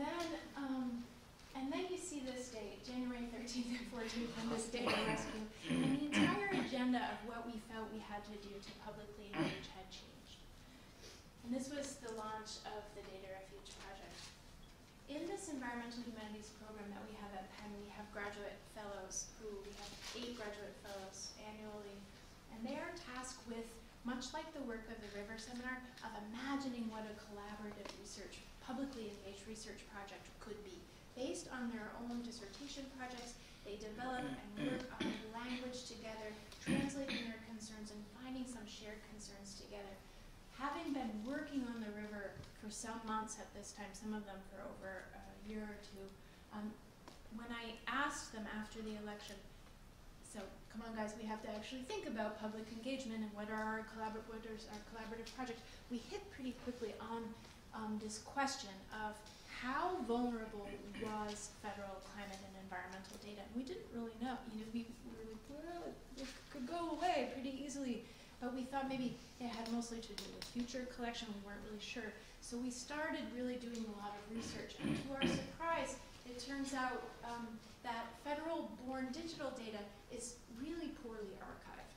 Speaker 3: then you see this date, January 13th and 14th, and this data rescue. And the entire agenda of what we felt we had to do to publicly engage had changed. And this was the launch of the Data Refuge Project. In this Environmental Humanities program that we have at Penn, we have graduate fellows we have 8 graduate fellows annually. And they are tasked with, much like the work of the River Seminar, of imagining what a collaborative research, publicly engaged research project could be. Based on their own dissertation projects, they develop and work on language together, translating their concerns and finding some shared concerns together. Having been working on the river for some months at this time, some of them for over a year or two, when I asked them after the election, so come on guys, we have to actually think about public engagement and what are our collaborative projects, we hit pretty quickly on this question of how vulnerable was federal climate and environmental data. And we didn't really know. We were like, well, it could go away pretty easily. But we thought maybe it had mostly to do with future collection. We weren't really sure. So we started really doing a lot of research. And to our surprise, it turns out that federal-born digital data is really poorly archived.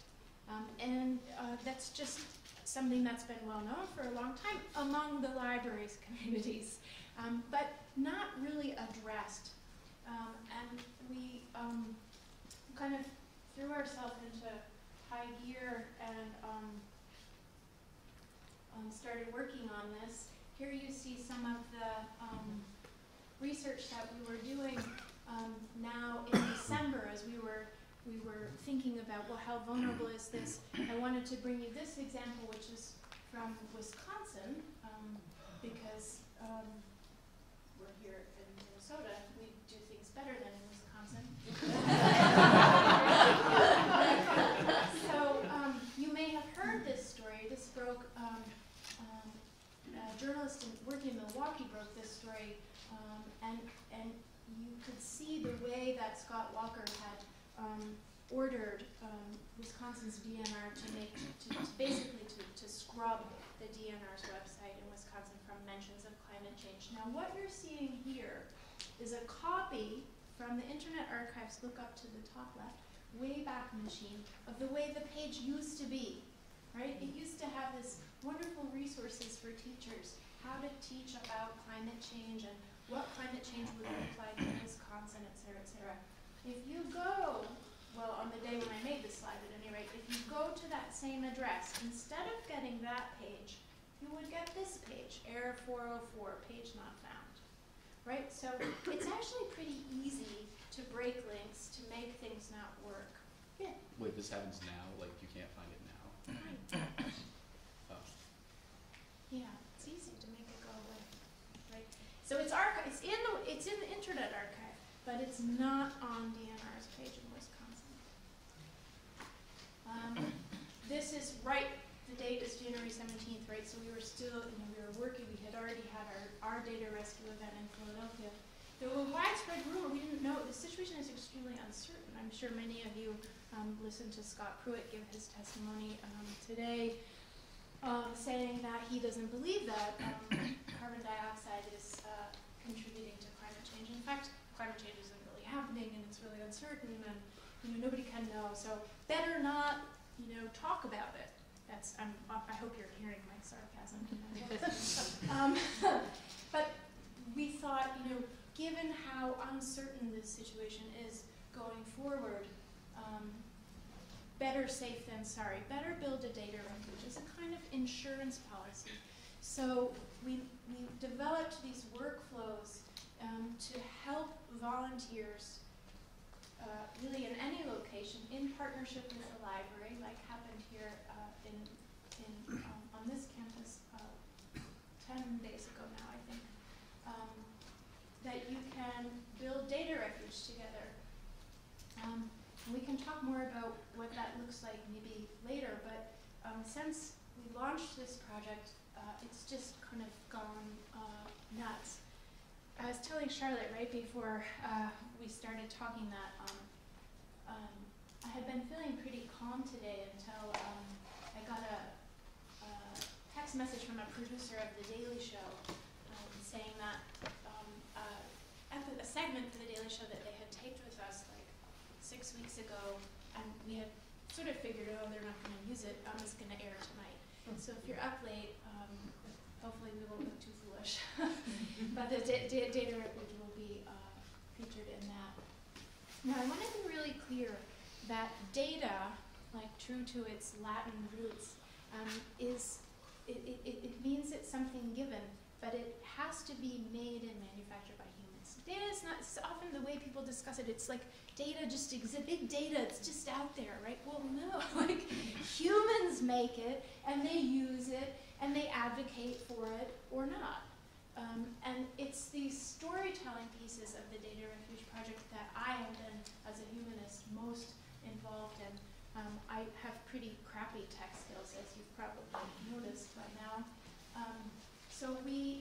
Speaker 3: That's just something that's been well known for a long time among the libraries communities, but not really addressed. And we kind of threw ourselves into high gear and started working on this. Here you see some of the research that we were doing now in December as we were thinking about, well, how vulnerable is this? I wanted to bring you this example, which is from Wisconsin, because we're here in Minnesota. We do things better than in Wisconsin. So you may have heard this story. This broke, a journalist working in Milwaukee broke this story, and you could see the way that Scott Walker had ordered Wisconsin's DNR to scrub the DNR's website in Wisconsin from mentions of climate change. Now what you're seeing here is a copy from the Internet Archive's look up to the top left, Wayback Machine, of the way the page used to be, right? It used to have this wonderful resources for teachers, how to teach about climate change and what climate change would look like in Wisconsin, et cetera, et cetera. If you go, well, on the day when I made this slide at any rate, if you go to that same address, instead of getting that page, you would get this page, error 404, page not found, right? So it's actually pretty easy to break links, to make things not work. Yeah.
Speaker 6: Wait, this happens now? Like, you can't find it now? Oh.
Speaker 3: Yeah, it's easy to make it go away, right? So it's in the Internet Archive, but it's not on DNR's page in Wisconsin. This is right the date is January 17th, right? So we were still, we were working. We had already had our data rescue event in Philadelphia. There was widespread rumor. We didn't know. The situation is extremely uncertain. I'm sure many of you listened to Scott Pruitt give his testimony today, saying that he doesn't believe that carbon dioxide is contributing to climate change. In fact, climate change isn't really happening, and it's really uncertain, and nobody can know. So better not, talk about it. I hope you're hearing my sarcasm. But we thought, given how uncertain this situation is going forward, better safe than sorry. Better build a data refuge as a kind of insurance policy. So we developed these workflows to help volunteers really in any location in partnership with the library, like happened here on this campus 10 days ago now, I think, that you can build data refuge together. We can talk more about what that looks like maybe later, but since we launched this project, it's just kind of gone nuts. I was telling Charlotte right before we started talking that I had been feeling pretty calm today until I got a text message from a producer of The Daily Show saying that a segment for The Daily Show that they had taped with us like 6 weeks ago, and we had sort of figured, oh, they're not going to use it, it's going to air tonight. So if you're up late, hopefully we won't look too foolish. But the data refuge will be featured in that. Now, I want to be really clear that data, like true to its Latin roots, it means it's something given, but it has to be made and manufactured by humans. Data is not, it's often the way people discuss it, it's like data just exists, big data, it's just out there, right? Well, no, like humans make it, and they use it, and they advocate for it, or not. And it's these storytelling pieces of the Data Refuge Project that I have been, as a humanist, most involved in. I have pretty crappy tech skills, as you've probably noticed by now. So we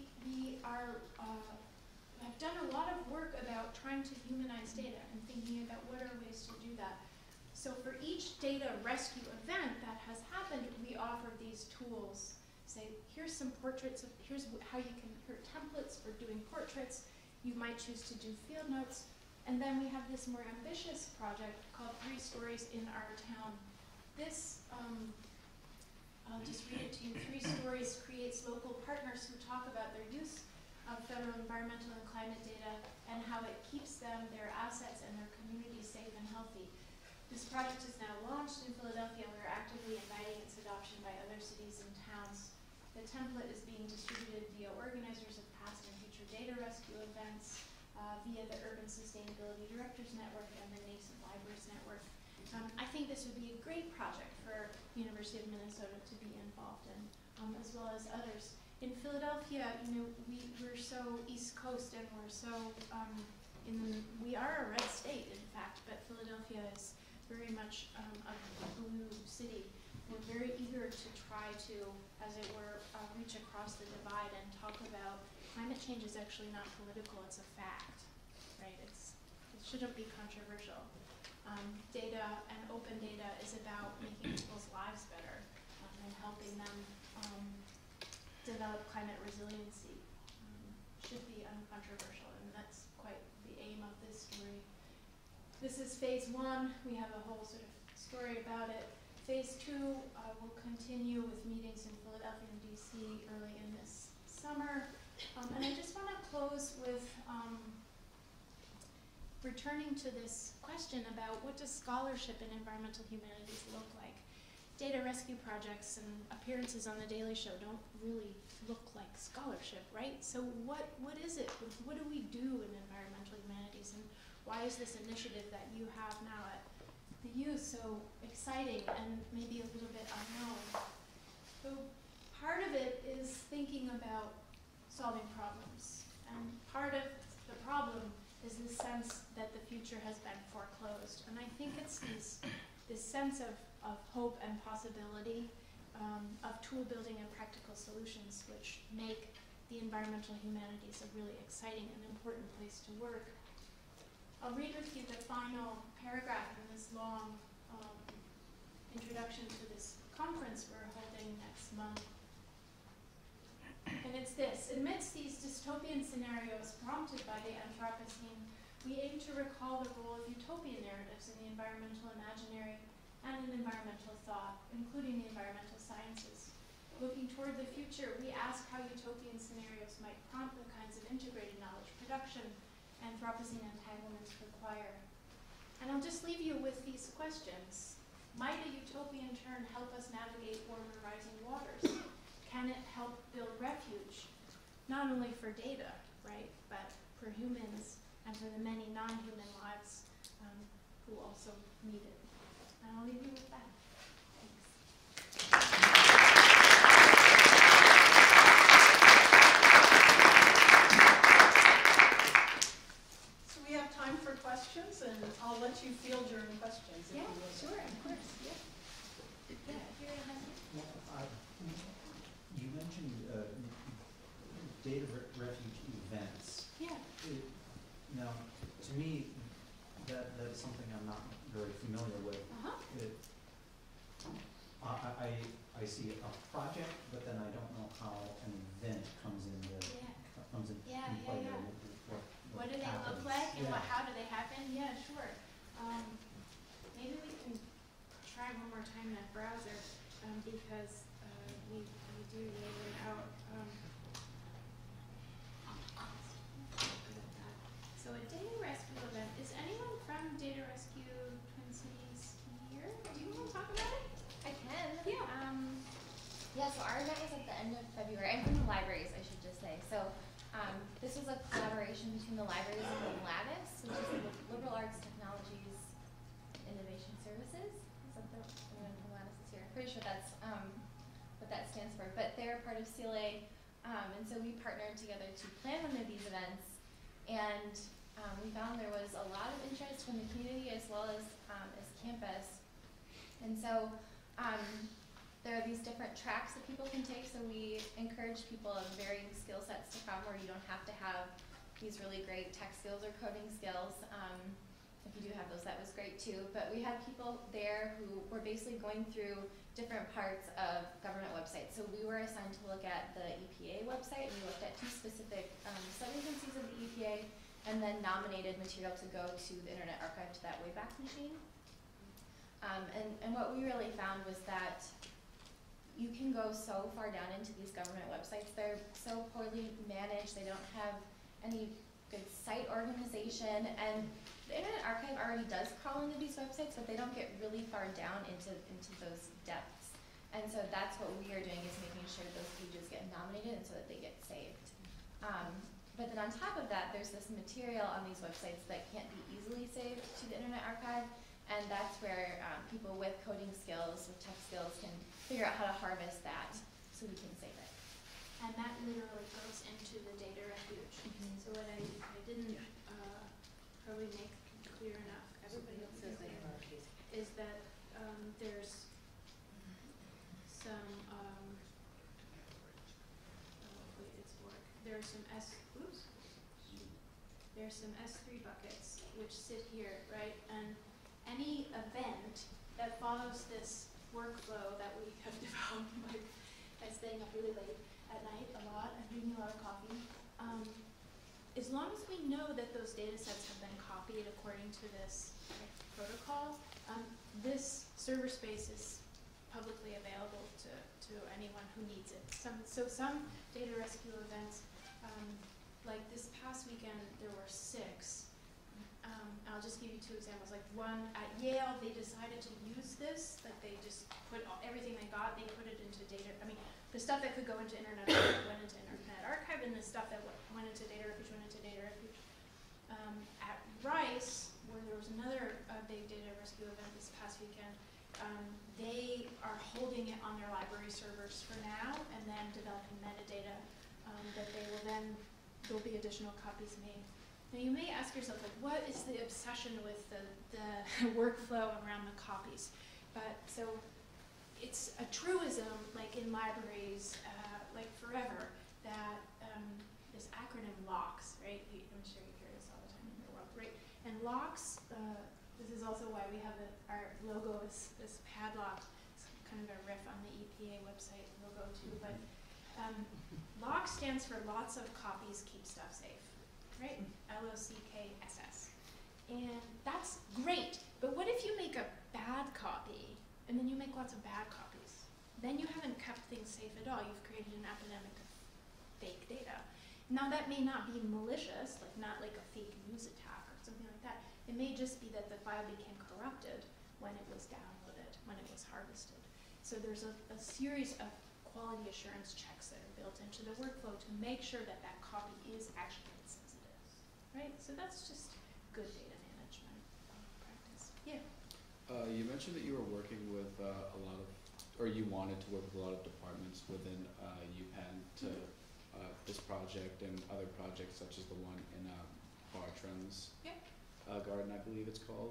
Speaker 3: have done a lot of work about trying to humanize data and thinking about what are ways to do that. So for each data rescue event that has happened, we offer these tools. Say, here's some portraits, here's how you can, here are templates for doing portraits. You might choose to do field notes. And then we have this more ambitious project called 3 Stories in Our Town. This, I'll just read it to you. 3 Stories creates local partners who talk about their use of federal environmental and climate data and how it keeps them, their assets, and their communities safe and healthy. This project is now launched in Philadelphia. We're actively inviting its adoption by other cities and towns. The template is being distributed via organizers of past and future data rescue events, via the Urban Sustainability Directors Network and the Nascent Libraries Network. I think this would be a great project for University of Minnesota to be involved in, as well as others. In Philadelphia, we're so East Coast, and we're so we are a red state, in fact, but Philadelphia is very much a blue city. We're very eager to try to, as it were, reach across the divide and talk about climate change is actually not political, it's a fact, right? It shouldn't be controversial. Data and open data is about making people's lives better and helping them develop climate resiliency. Should be uncontroversial, and that's quite the aim of this story. This is phase 1. We have a whole sort of story about it. Phase 2 will continue with meetings in Philadelphia and DC early in this summer. And I just want to close with returning to this question about what does scholarship in environmental humanities look like? Data rescue projects and appearances on The Daily Show don't really look like scholarship, right? So what is it? What do we do in environmental humanities? And why is this initiative that you have now at the U so exciting and maybe a little bit unknown? So part of it is thinking about solving problems. And part of the problem is the sense that the future has been foreclosed. And I think it's this sense of hope and possibility of tool building and practical solutions, which make the environmental humanities a really exciting and important place to work. I'll read with you the final paragraph in this long introduction to this conference we're holding next month. And it's this: amidst these dystopian scenarios prompted by the Anthropocene, we aim to recall the role of utopian narratives in the environmental imaginary and in environmental thought, including the environmental sciences. Looking toward the future, we ask how utopian scenarios might prompt the kinds of integrated knowledge production Anthropocene entanglements require. And I'll just leave you with these questions. Might a utopian turn help us navigate warmer rising waters? Can it help build refuge, not only for data, right, but for humans and for the many non-human lives who also need it? And I'll leave you with that. Thanks.
Speaker 1: So we have time for questions, and I'll let you field your own questions.
Speaker 3: Yeah, sure, of course, yeah. Yeah, here I have you.
Speaker 7: You mentioned data refuge events.
Speaker 3: Yeah.
Speaker 7: Now, to me, that's something I'm not very familiar with. I see a project, but then I don't know how an event comes into play.
Speaker 3: What do they look like, and how do they happen? Yeah, sure. Maybe we can try one more time in that browser because we do lay it out. So a data rescue event. Is anyone from Data Rescue Twin Cities here? Do you want to talk about it?
Speaker 8: I can.
Speaker 3: Yeah.
Speaker 8: Yeah, so our event was at the end of February. I'm from the libraries, I should just say. So this was a collaboration between the libraries and the Lattice, which is the Liberal Arts Technologies Innovation Services. Is that anyone from Lattice is here? Pretty sure that's what that stands for. But they're part of CLA, and so we partnered together to plan one of these events. And we found there was a lot of interest from the community as well as campus. And so there are these different tracks that people can take. So we encourage people of varying skill sets to come, where you don't have to have these really great tech skills or coding skills. If you do have those, that was great too. But we had people there who were basically going through different parts of government websites. So we were assigned to look at the EPA website, and we looked at two specific sub-agencies of the EPA, and then nominated material to go to the Internet Archive, to that Wayback Machine. And what we really found was that you can go so far down into these government websites. They're so poorly managed. They don't have any good site organization, and the Internet Archive already does crawl into these websites, but they don't get really far down into those depths. And so that's what we are doing, is making sure those pages get nominated and so that they get saved. But then on top of that, there's this material on these websites that can't be easily saved to the Internet Archive, and that's where people with coding skills, with tech skills, can figure out how to harvest that so we can save it.
Speaker 3: And that literally goes into the data refuge. So what I didn't probably make clear enough, everybody else says they are, is that there's some, there's some S3 buckets which sit here, right? And any event that follows this workflow that we have developed by staying up really late at night a lot and drinking a lot of coffee, as long as we know that those data sets have been copied according to this protocol, this server space is publicly available to anyone who needs it. Some data rescue events, like this past weekend, there were 6. I'll just give you 2 examples. Like one at Yale, they decided to use this, that they just put everything they got, they put it into data. I mean, the stuff that could go into Internet Archive went into Internet Archive, and the stuff that went into Data Refuge went into Data Refuge. At Rice, where there was another big data rescue event this past weekend, they are holding it on their library servers for now, and then developing metadata that they will then, there'll be additional copies made. Now you may ask yourself, like, what is the obsession with the workflow around the copies? But so it's a truism, like in libraries, like forever, that this acronym LOCKS, right? I'm sure you hear this all the time in your world, right? And LOCKS, this is also why we have our logo is this padlock. It's kind of a riff on the EPA website logo too, but LOCKS stands for lots of copies keep stuff safe, right? LOCKSS. And that's great, but what if you make a bad copy and then you make lots of bad copies? Then you haven't kept things safe at all. You've created an epidemic of fake data. Now that may not be malicious, like not like a fake news attack or something like that. It may just be that the file became corrupted when it was downloaded, when it was harvested. So there's a series of quality assurance checks that are built into the workflow to make sure that that copy is actually as it is, right? So that's just good data management practice. Yeah.
Speaker 6: You mentioned that you were working with a lot of, or you wanted to work with a lot of departments within UPenn to this project and other projects such as the one in Bartram's Garden, I believe it's called.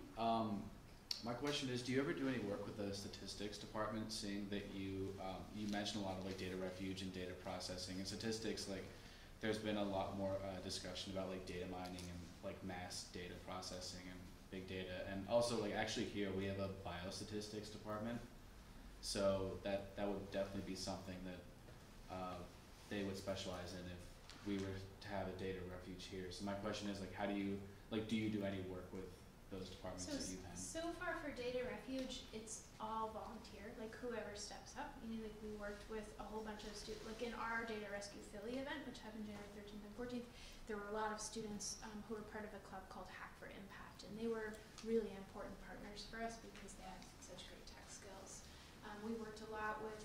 Speaker 6: My question is, do you ever do any work with the statistics department, seeing that you mentioned a lot of like data refuge and data processing and statistics, like there's been a lot more discussion about like data mining and like mass data processing and big data, and also like actually here we have a biostatistics department, so that would definitely be something that they would specialize in if we were to have a data refuge here. So my question is, like, how do you do any work with those departments that you've had?
Speaker 3: So far for data refuge, it's all volunteer, like whoever steps up. You know, like we worked with a whole bunch of students, like in our Data Rescue Philly event, which happened January 13th and 14th, there were a lot of students who were part of a club called Hack for Impact, and they were really important partners for us because they had such great tech skills. We worked a lot with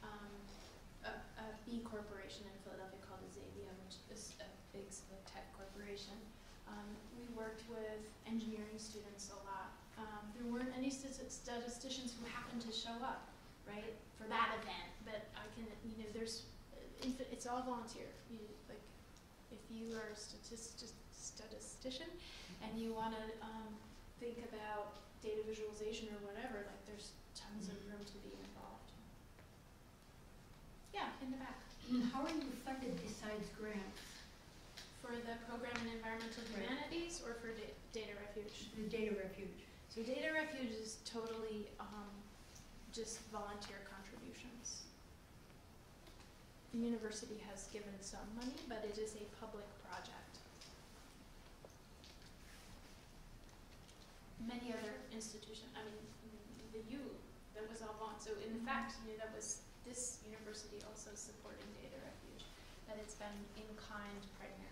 Speaker 3: a B corporation in Philadelphia called Xavier, which is a big tech corporation. We worked with engineering students a lot. There weren't any statisticians who happened to show up, right, for that event, but I can, you know, it's all volunteer. Like, if you are a statistician and you want to think about data visualization or whatever, like there's tons of room to be involved. Yeah, in the back.
Speaker 9: How are you funded besides grants?
Speaker 3: For the program in Environmental Humanities or for Data Refuge?
Speaker 9: The Data Refuge.
Speaker 3: So Data Refuge is totally just volunteer contributions. The university has given some money, but it is a public project. Many other institutions, I mean, the U, that was all volunteer. So in fact, you know, that was this university also supporting Data Refuge, that it's been in kind primarily.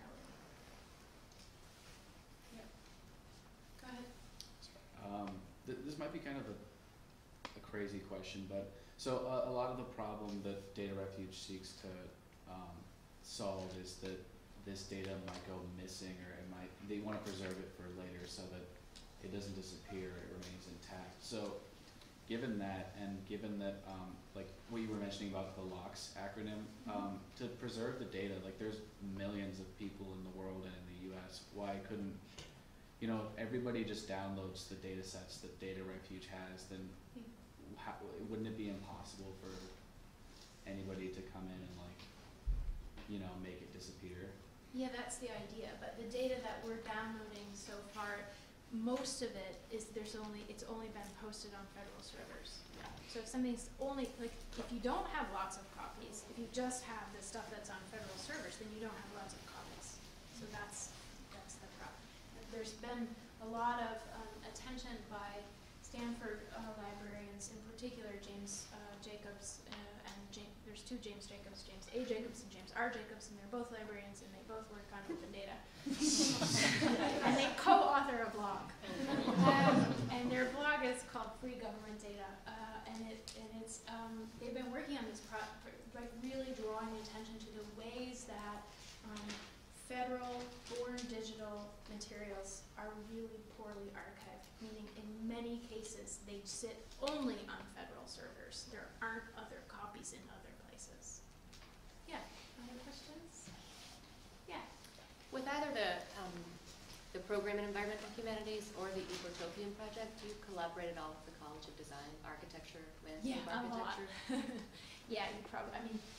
Speaker 3: Go ahead.
Speaker 6: This might be kind of a crazy question, but so a lot of the problem that Data Refuge seeks to solve is that this data might go missing, or they want to preserve it for later so that it doesn't disappear, it remains intact. So given that, and given that like what you were mentioning about the LOCKS acronym, to preserve the data, like there's millions of people in the world and in the US, why couldn't, you know, everybody just downloads the data sets that Data Refuge has, then wouldn't it be impossible for anybody to come in and like, you know, make it disappear?
Speaker 3: Yeah, that's the idea, but the data that we're downloading so far, most of it is it's only been posted on federal servers. So if something's only, like, if you don't have lots of copies, if you just have the stuff that's on federal servers, then you don't have lots of copies. So that's the problem. There's been a lot of attention by Stanford librarians, in particular James Jacobs, and there's two James Jacobs, James A. Jacobs and James R. Jacobs, and they're both librarians and they both work on open data. And they co-author a blog. And their blog is called Free Government Data. And it's they've been working on this like really drawing attention to the ways that federal born digital materials are really poorly archived, meaning in many cases they sit only on federal servers. There aren't other copies in other places. Yeah, other questions? Yeah.
Speaker 10: With either the program in Environmental Humanities or the Ecotopian project, do you collaborate at all with the College of Design, Architecture, Landscape Architecture?
Speaker 3: Yeah, you probably, I mean,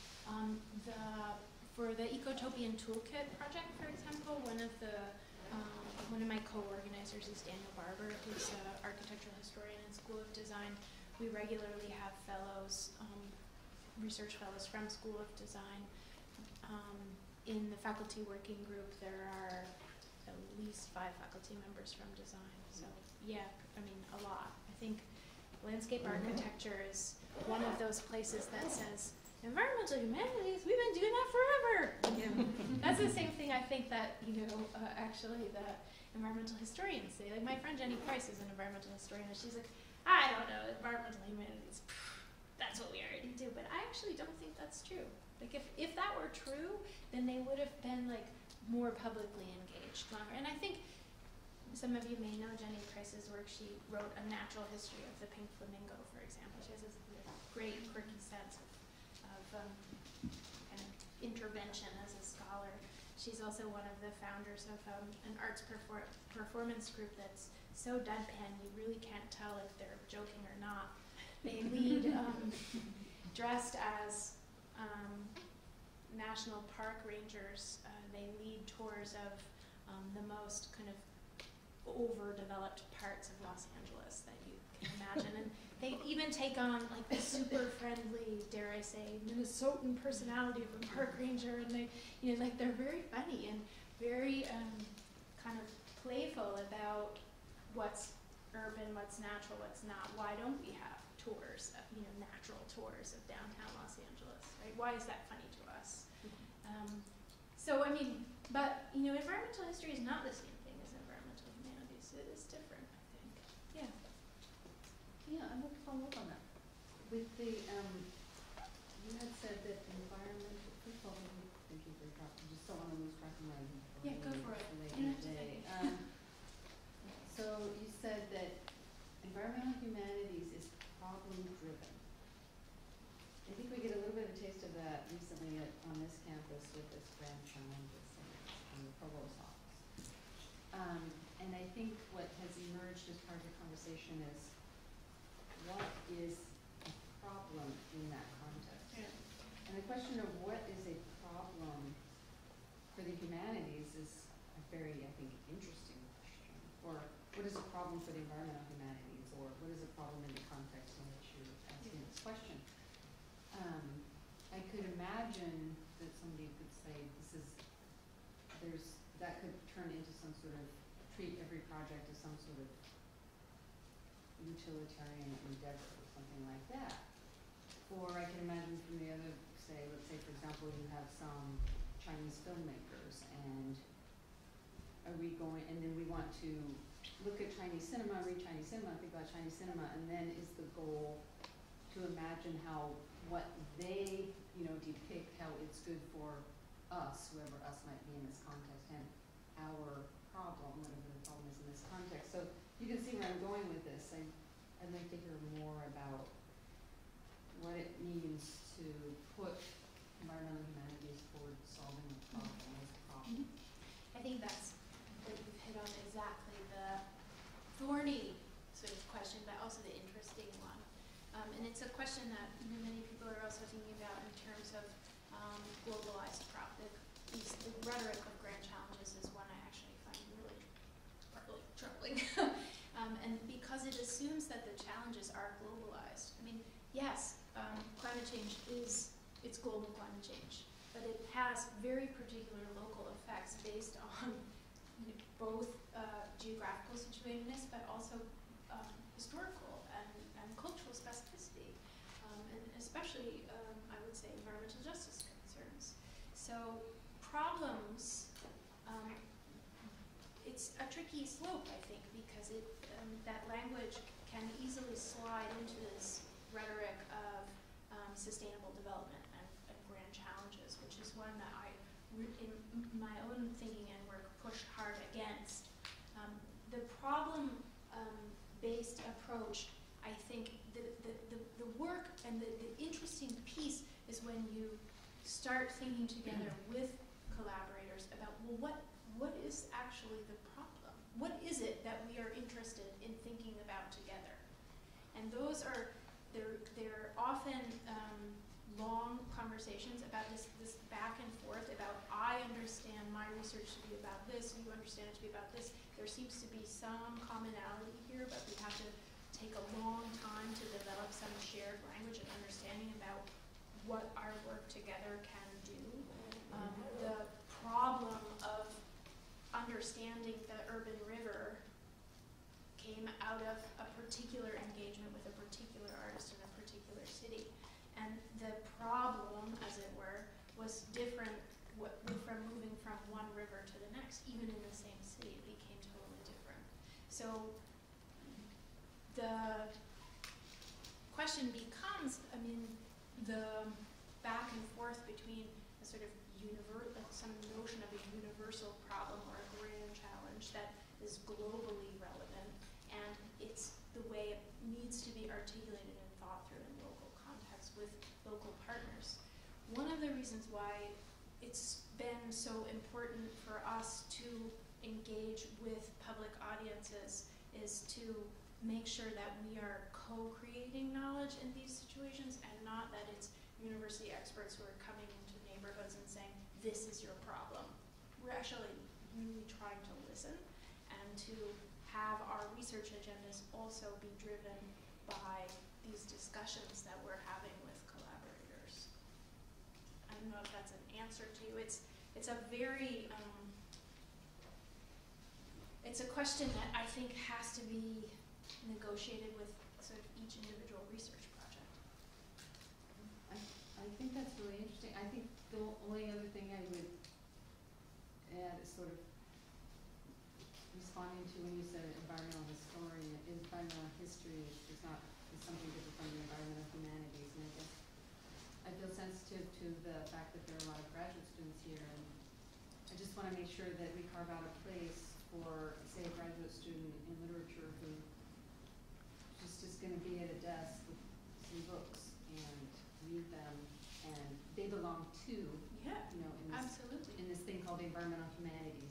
Speaker 3: for the Ecotopian Toolkit project, for example, one of my co-organizers is Daniel Barber, who's an architectural historian in School of Design. We regularly have fellows, research fellows from School of Design. In the faculty working group, there are at least 5 faculty members from design. So yeah, I mean, a lot. I think landscape architecture is one of those places that says, environmental humanities, we've been doing that forever. You know, that's the same thing I think that, actually the environmental historians say. Like my friend Jenny Price is an environmental historian, and she's like, I don't know, environmental humanities, that's what we already do. But I actually don't think that's true. Like if that were true, then they would have been like more publicly engaged longer. And I think some of you may know Jenny Price's work. She wrote a natural history of the pink flamingo, for example. She has this great quirky sense of kind of intervention as a scholar. She's also one of the founders of an arts performance group that's so deadpan you really can't tell if they're joking or not. They lead dressed as national park rangers. They lead tours of the most kind of overdeveloped parts of Los Angeles that you can imagine. And they even take on like the super friendly, dare I say, Minnesotan personality of a park ranger, and they, they're very funny and very kind of playful about what's urban, what's natural, what's not. Why don't we have tours, natural tours of downtown Los Angeles, right? Why is that funny to us? So I mean, but environmental history is not the same thing as environmental humanities. It is different, I think. Yeah.
Speaker 11: Yeah, I'd like to follow up on that. With the, you had said that environmental, first of all, thank you for your talk. I just don't want to lose track of my.
Speaker 3: Yeah, go for it.
Speaker 11: Day. So you said that environmental humanities is problem driven. I think we get a little bit of a taste of that recently on this campus with this grand challenges in the provost office. And I think what has emerged as part of the conversation is what is a problem in that context?
Speaker 3: Yeah.
Speaker 11: And the question of what is a problem for the humanities is a very, I think, interesting question. Or what is a problem for the environmental humanities? Or what is a problem in the context in which you're asking this question? I could imagine that somebody could say that could turn into some sort of, treat every project as some sort of utilitarian endeavor or something like that. Or I can imagine from the other, let's say for example you have some Chinese filmmakers and and then we want to look at Chinese cinema, read Chinese cinema, think about Chinese cinema, and then is the goal to imagine what they, depict, how it's good for us, whoever us might be in this context, and our problem, whatever the problem is in this context. So you can see where I'm going with this. I'd like to hear more about what it means to put environmental humanities toward solving a problem as a problem.
Speaker 3: I think that's what you've hit on exactly the thorny sort of question, but also the interesting one. And it's a question that many people are also thinking about in terms of globalized the rhetoric of grand challenges is one I actually find really troubling. And because it assumes that the challenges are globalized. I mean, yes, climate change it's global climate change, but it has very particular local effects based on both geographical situatedness, but also historical and cultural specificity, and especially, I would say, environmental justice concerns. So problems, it's a tricky slope, I think, because that language can easily slide into this rhetoric of sustainable development and grand challenges, which is one that I, in my own thinking and work, push hard against. The problem-based approach, I think the work and the interesting piece is when you start thinking together with collaborators about, well, what is actually the problem? And those are, they're often long conversations about this back and forth about, I understand my research to be about this, you understand it to be about this. There seems to be some commonality here, but we have to take a long time to develop some shared language and understanding about what our work together can do. The problem of understanding the urban river came out of a particular engagement with a particular artist in a particular city. And the problem, as it were, was different from moving from one river to the next. Even in the same city, it became totally different. So the question becomes, I mean, the back and forth between a sort of some notion of a universal problem or a grand challenge that is globally relevant, and it's the way it needs to be articulated and thought through in local context with local partners. One of the reasons why it's been so important for us to engage with public audiences is to make sure that we are co-creating knowledge in these situations, and not that it's university experts who are coming into neighborhoods and saying, this is your problem. We're actually really trying to listen and to have our research agendas also be driven by these discussions that we're having with collaborators. I don't know if that's an answer to you. It's a very, it's a question that I think has to be negotiated with sort of each individual research project.
Speaker 11: I think that's really interesting. I think the only other thing I would add is sort of responding to when you said environmental historian. Environmental history is something different from the environmental humanities, and I guess I feel sensitive to the fact that there are a lot of graduate students here, and I just want to make sure that we carve out a place for, say, a graduate student in literature who just is going to be at a desk with some books and read them, and they belong to, you know, in this thing called the environmental humanities.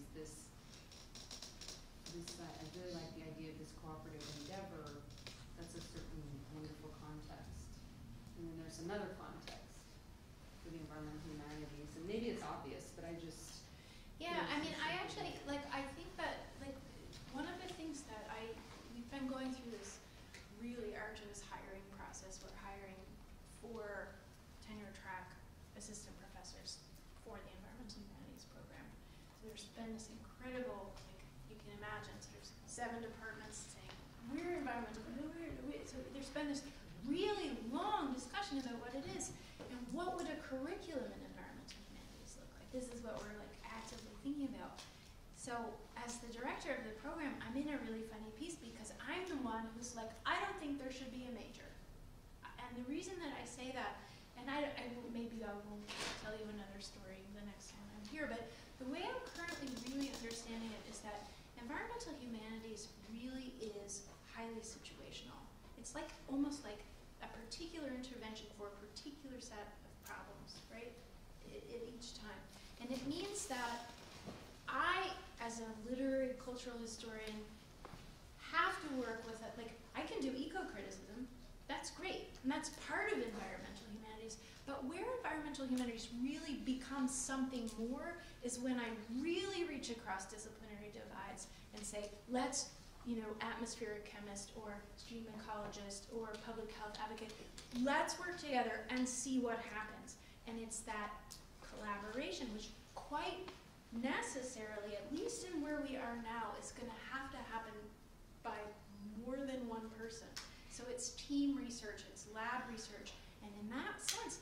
Speaker 11: I really like the idea of this cooperative endeavor. That's a certain wonderful context. And then there's another context for the environmental humanities, and maybe it's obvious, but I just.
Speaker 3: Yeah, I mean, I actually, like, I think that, like, one of the things that we've been going through this really arduous hiring process. We're hiring 4 tenure track assistant professors for the Environmental Humanities program. So there's been this incredible, like, you can imagine, so there's 7 departments saying, we're environmental, so there's been this really long discussion about what it is, and what would a curriculum in environmental humanities look like. This is what we're, like, actively thinking about. So as the director of the program, I'm in a really funny piece because I'm the one who's like, I don't think there should be a major. And the reason that I say that, and maybe I will tell you another story the next time I'm here, but the way I'm currently really understanding it is that environmental humanities really is highly situational. It's like almost like a particular intervention for a particular set of problems, right, at each time. And it means that I, as a literary cultural historian, have to work with it. Like, I can do eco-criticism, that's great, and that's part of environmental humanities, but where environmental humanities really becomes something more is when I really reach across disciplinary divides and say, let's, you know, atmospheric chemist or stream ecologist or public health advocate, let's work together and see what happens. And it's that collaboration, which quite necessarily, at least in where we are now, is going to happen by more than one person. So it's team research, it's lab research, and in that sense,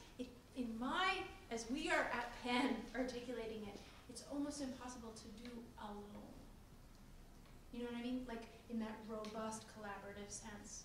Speaker 3: as we are at Penn articulating it, it's almost impossible to do alone. You know what I mean? Like, in that robust collaborative sense.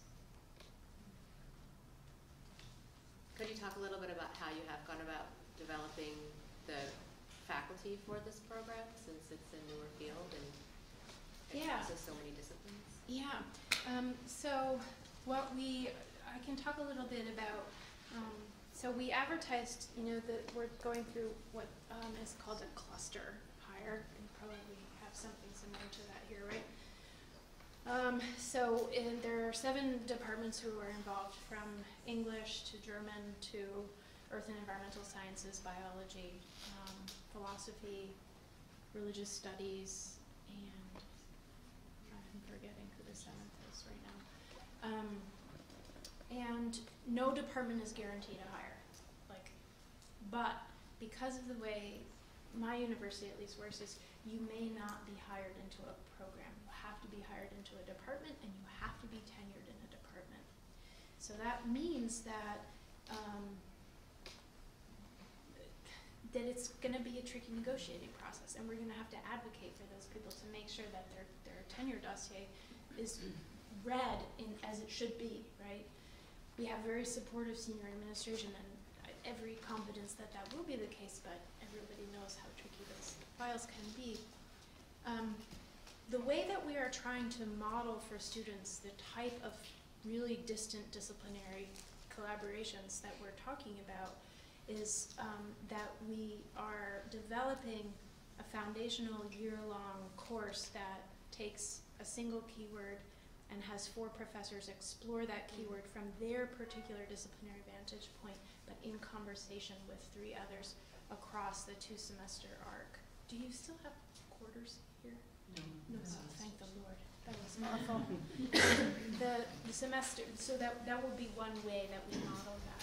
Speaker 10: Could you talk a little bit about how you have gone about developing the faculty for this program, since it's a newer field and it crosses so many disciplines?
Speaker 3: Yeah. So I can talk a little bit about, so we advertised, you know, that we're going through what is called a cluster hire, and probably have something similar to that here, right? There are 7 departments who are involved, from English to German to Earth and Environmental Sciences, Biology, Philosophy, Religious Studies, and I'm forgetting who the 7th is right now. And no department is guaranteed a hire. But because of the way my university at least works is you may not be hired into a program. You have to be hired into a department, and you have to be tenured in a department. So that means that that it's going to be a tricky negotiating process, and we're going to have to advocate for those people to make sure that their tenure dossier is read as it should be, right? We have very supportive senior administration, and every confidence that that will be the case, but everybody knows how tricky those files can be. The way that we are trying to model for students the type of really distant disciplinary collaborations that we're talking about is that we are developing a foundational year-long course that takes a single keyword and has 4 professors explore that keyword from their particular disciplinary vantage point, but in conversation with 3 others across the 2-semester arc. Do you still have quarters here? No. Thank the Lord. That was awful. the semester, so that will be one way that we model that.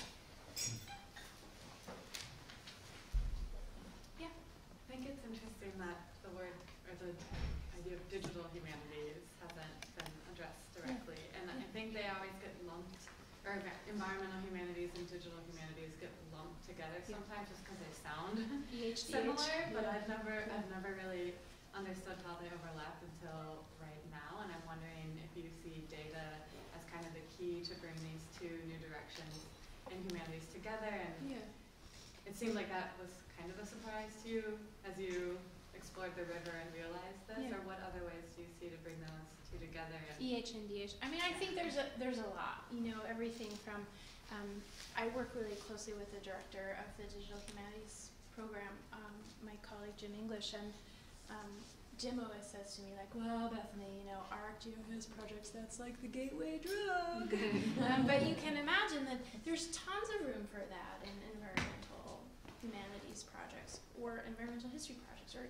Speaker 3: Yeah.
Speaker 12: I think it's interesting that the word, or the idea of digital humanities hasn't been addressed directly. And I think they always get lumped, or environmental humanities and digital humanities get lumped together sometimes just because they sound similar, but I've never really understood how they overlap until right now, and I'm wondering if you see data as kind of the key to bring these 2 new directions in humanities together, and it seemed like that was kind of a surprise to you as you explored the river and realized this, or what other ways do you see to bring those 2 together?
Speaker 3: EH and DH. I mean, I think there's a lot, everything from, I work really closely with the director of the Digital Humanities program, my colleague Jim English, and Jim always says to me, like, well, Bethany, our ArcGeoHS projects, that's like the gateway drug. But you can imagine that there's tons of room for that in environmental humanities projects or environmental history projects, or,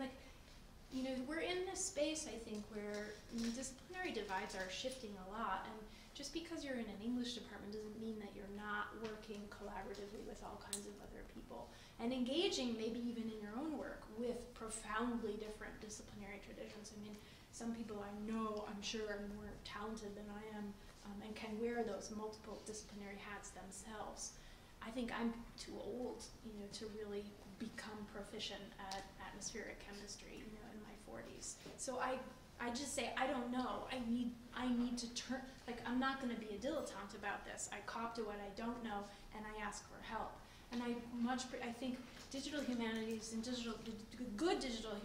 Speaker 3: we're in this space, I think, where disciplinary divides are shifting a lot, and just because you're in an English department doesn't mean that you're not working collaboratively with all kinds of other people and engaging, maybe even in your own work, with profoundly different disciplinary traditions. I mean, some people I know, I'm sure, are more talented than I am and can wear those multiple disciplinary hats themselves. I think I'm too old, to really become proficient at atmospheric chemistry, in my 40s. So I just say, I don't know. I need to turn, I'm not going to be a dilettante about this. I cop to what I don't know, and I ask for help. And I think digital humanities and good digital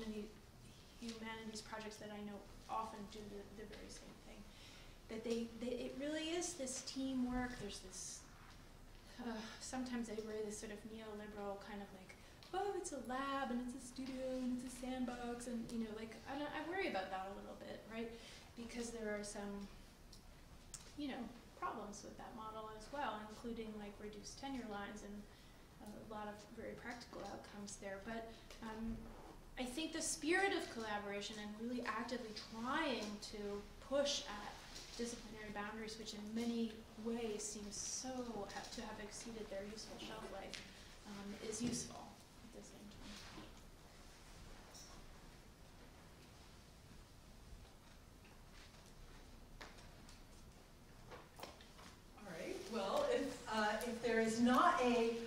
Speaker 3: humanities projects that I know often do the very same thing. That it really is this teamwork. There's this, sometimes they wear this sort of neoliberal kind of it's a lab and it's a studio and it's a sandbox, and I worry about that a little bit, right? Because there are some, problems with that model as well, including reduced tenure lines and a lot of very practical outcomes there. But I think the spirit of collaboration and really actively trying to push at disciplinary boundaries, which in many ways seems to have exceeded their useful shelf life, is useful at the same time.
Speaker 1: All right. Well, if there is not a